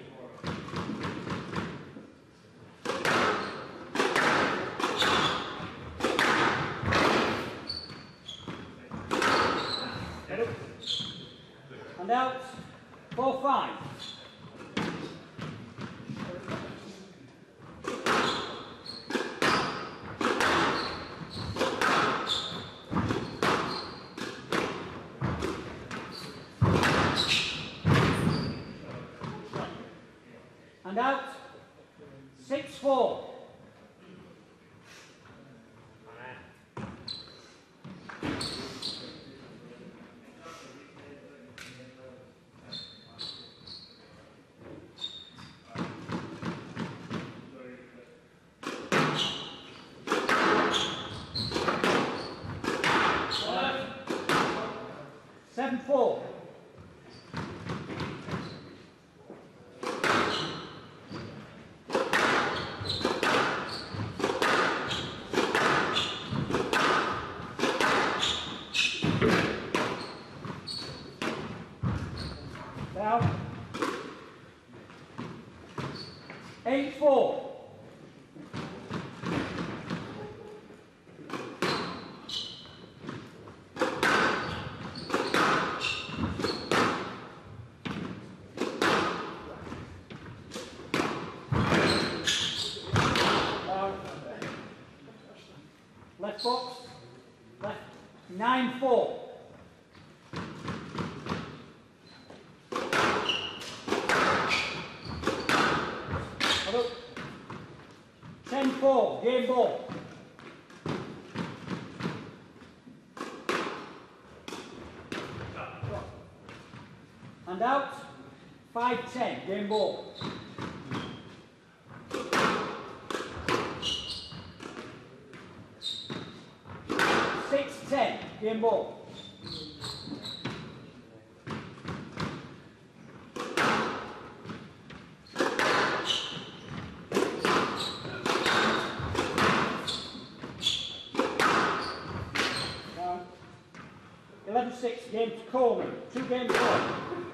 [SPEAKER 2] And out, four five. And out, six four. Seven four. Down. Eight four. Left box, left, nine four. Hello. ten four, game ball. And out, five ten, game ball. six ten, game ball. eleven six, game to Coleman. Two games on.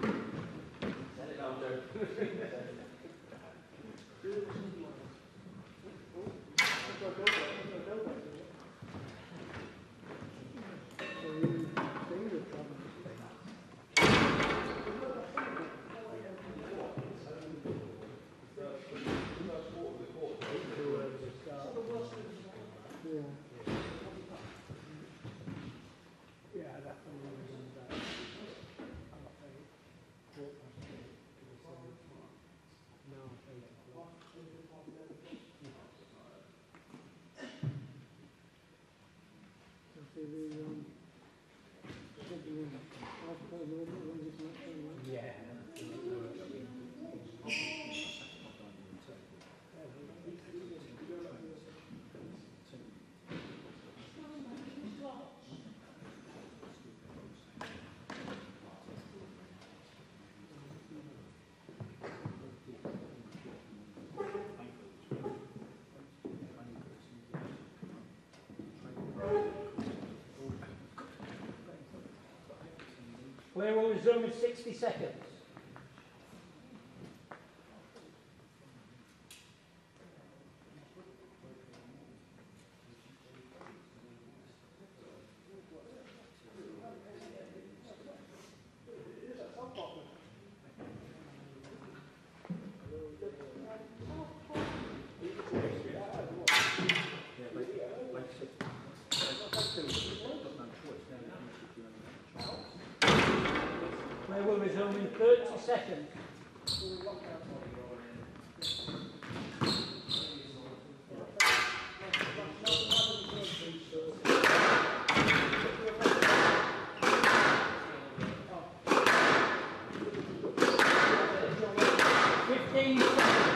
[SPEAKER 2] Play will resume in sixty seconds. Play will resume in thirty seconds. fifteen seconds.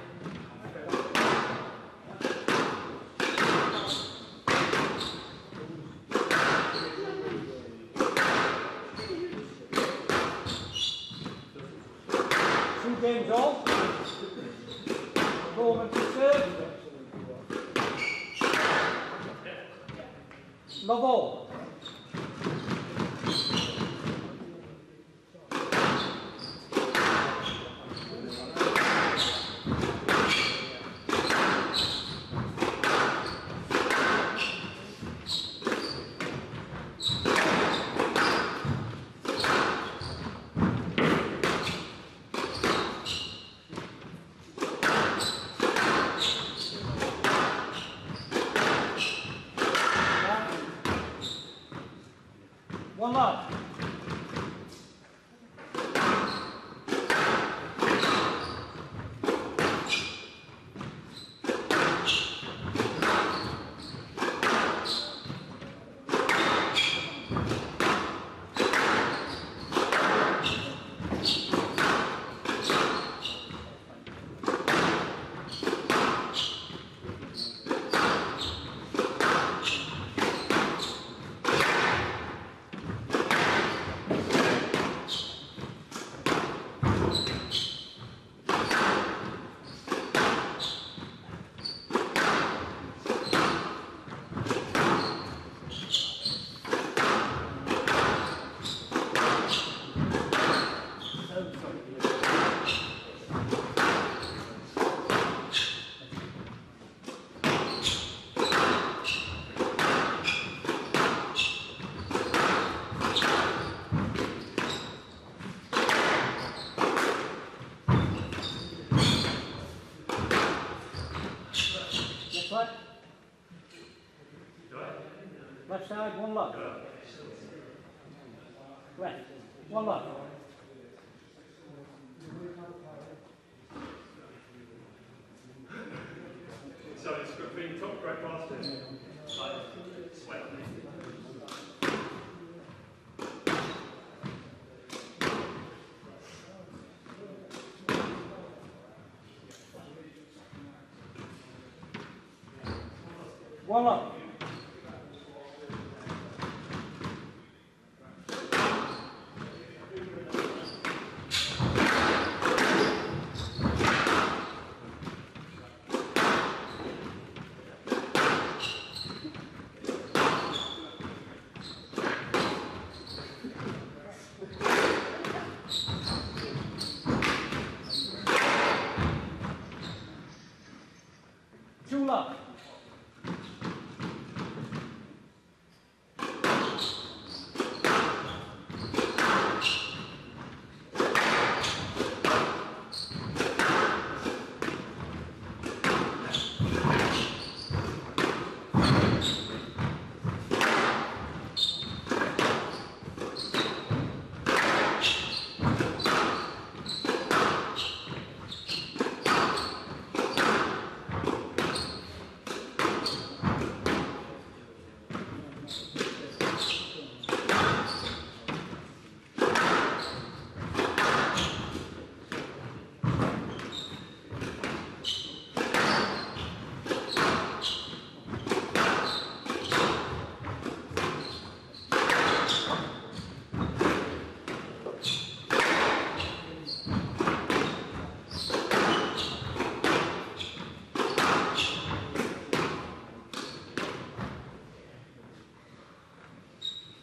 [SPEAKER 2] Games on. Coleman to serve. Love all. One love. Left. Left side, one love. Left, one love.
[SPEAKER 5] So it's got being top great master. Sweat.
[SPEAKER 2] One up.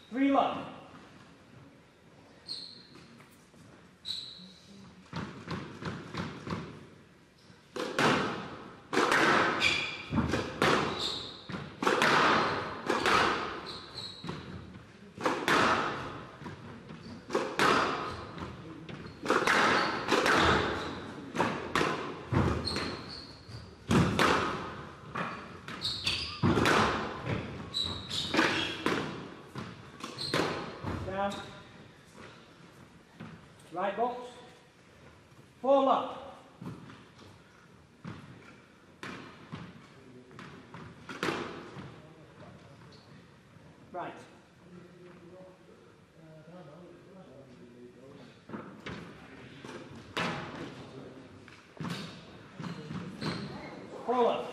[SPEAKER 2] Three love. Down. Right box. Four love. Right. Four love.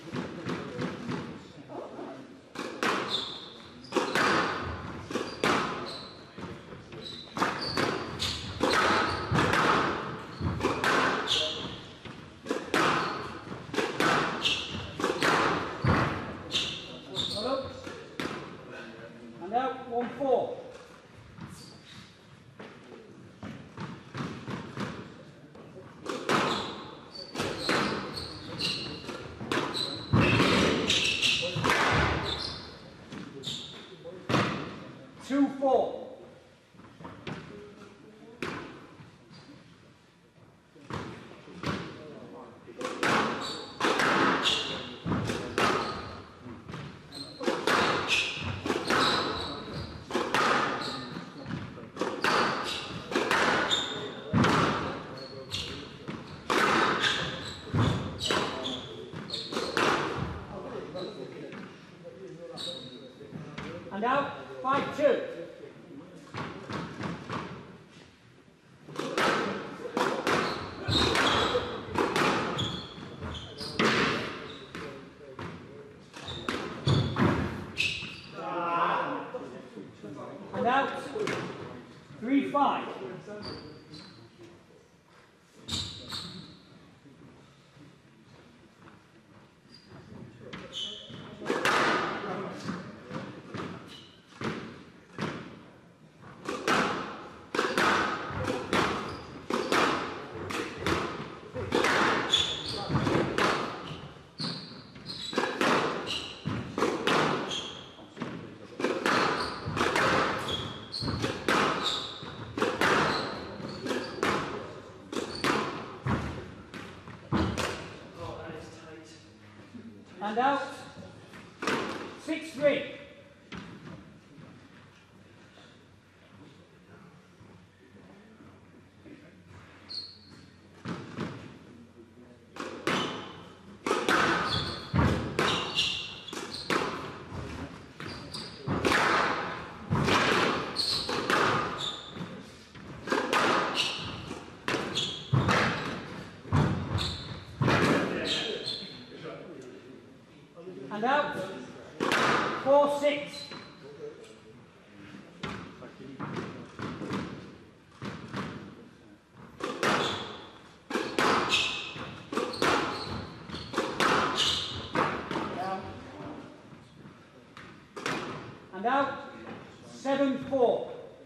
[SPEAKER 2] And out, one, four. Two, four. And out, five, two. And out, three, five. And out, six, three. And out, four, six. Down. And out, seven, four.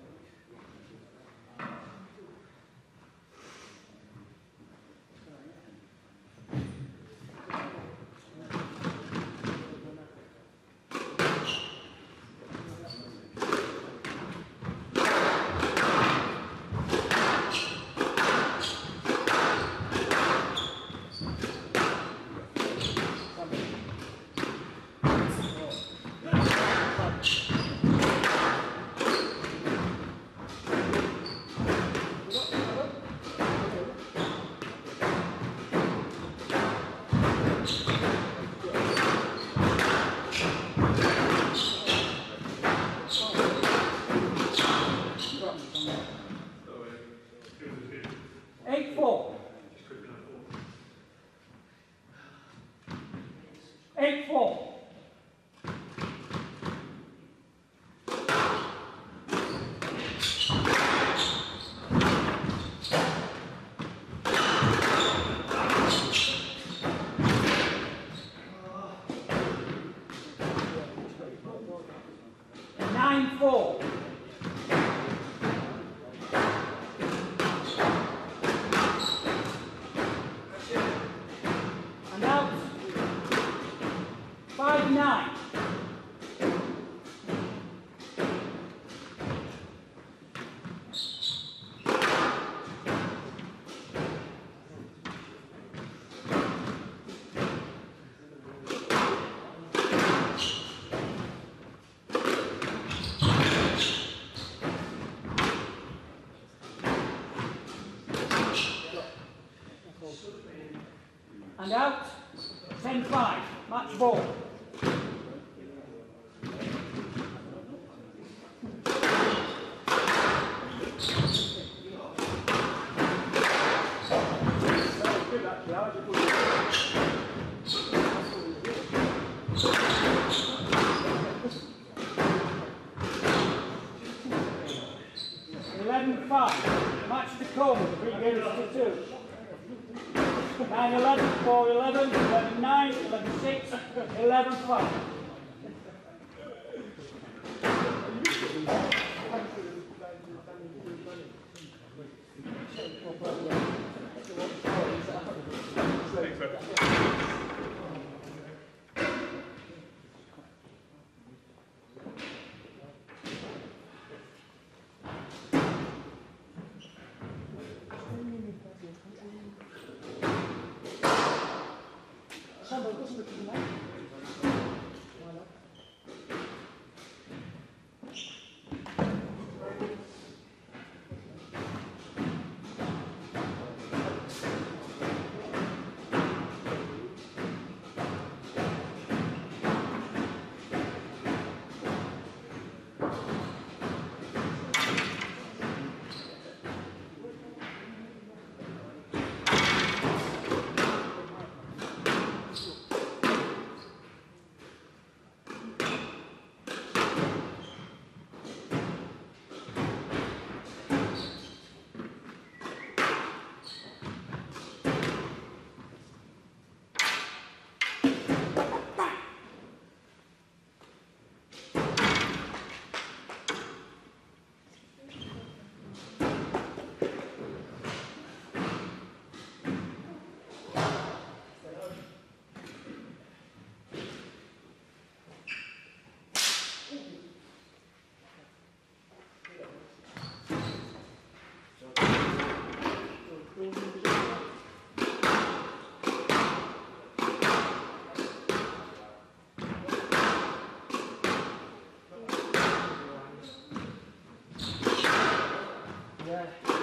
[SPEAKER 2] Eight, four. Eight, four. Nine, four. And out. ten five. Match ball.
[SPEAKER 6] Good actually, that was a good
[SPEAKER 2] eleven five. Match to come. Three games to two. nine eleven, four eleven, eleven nine, eleven six, eleven five. Yeah.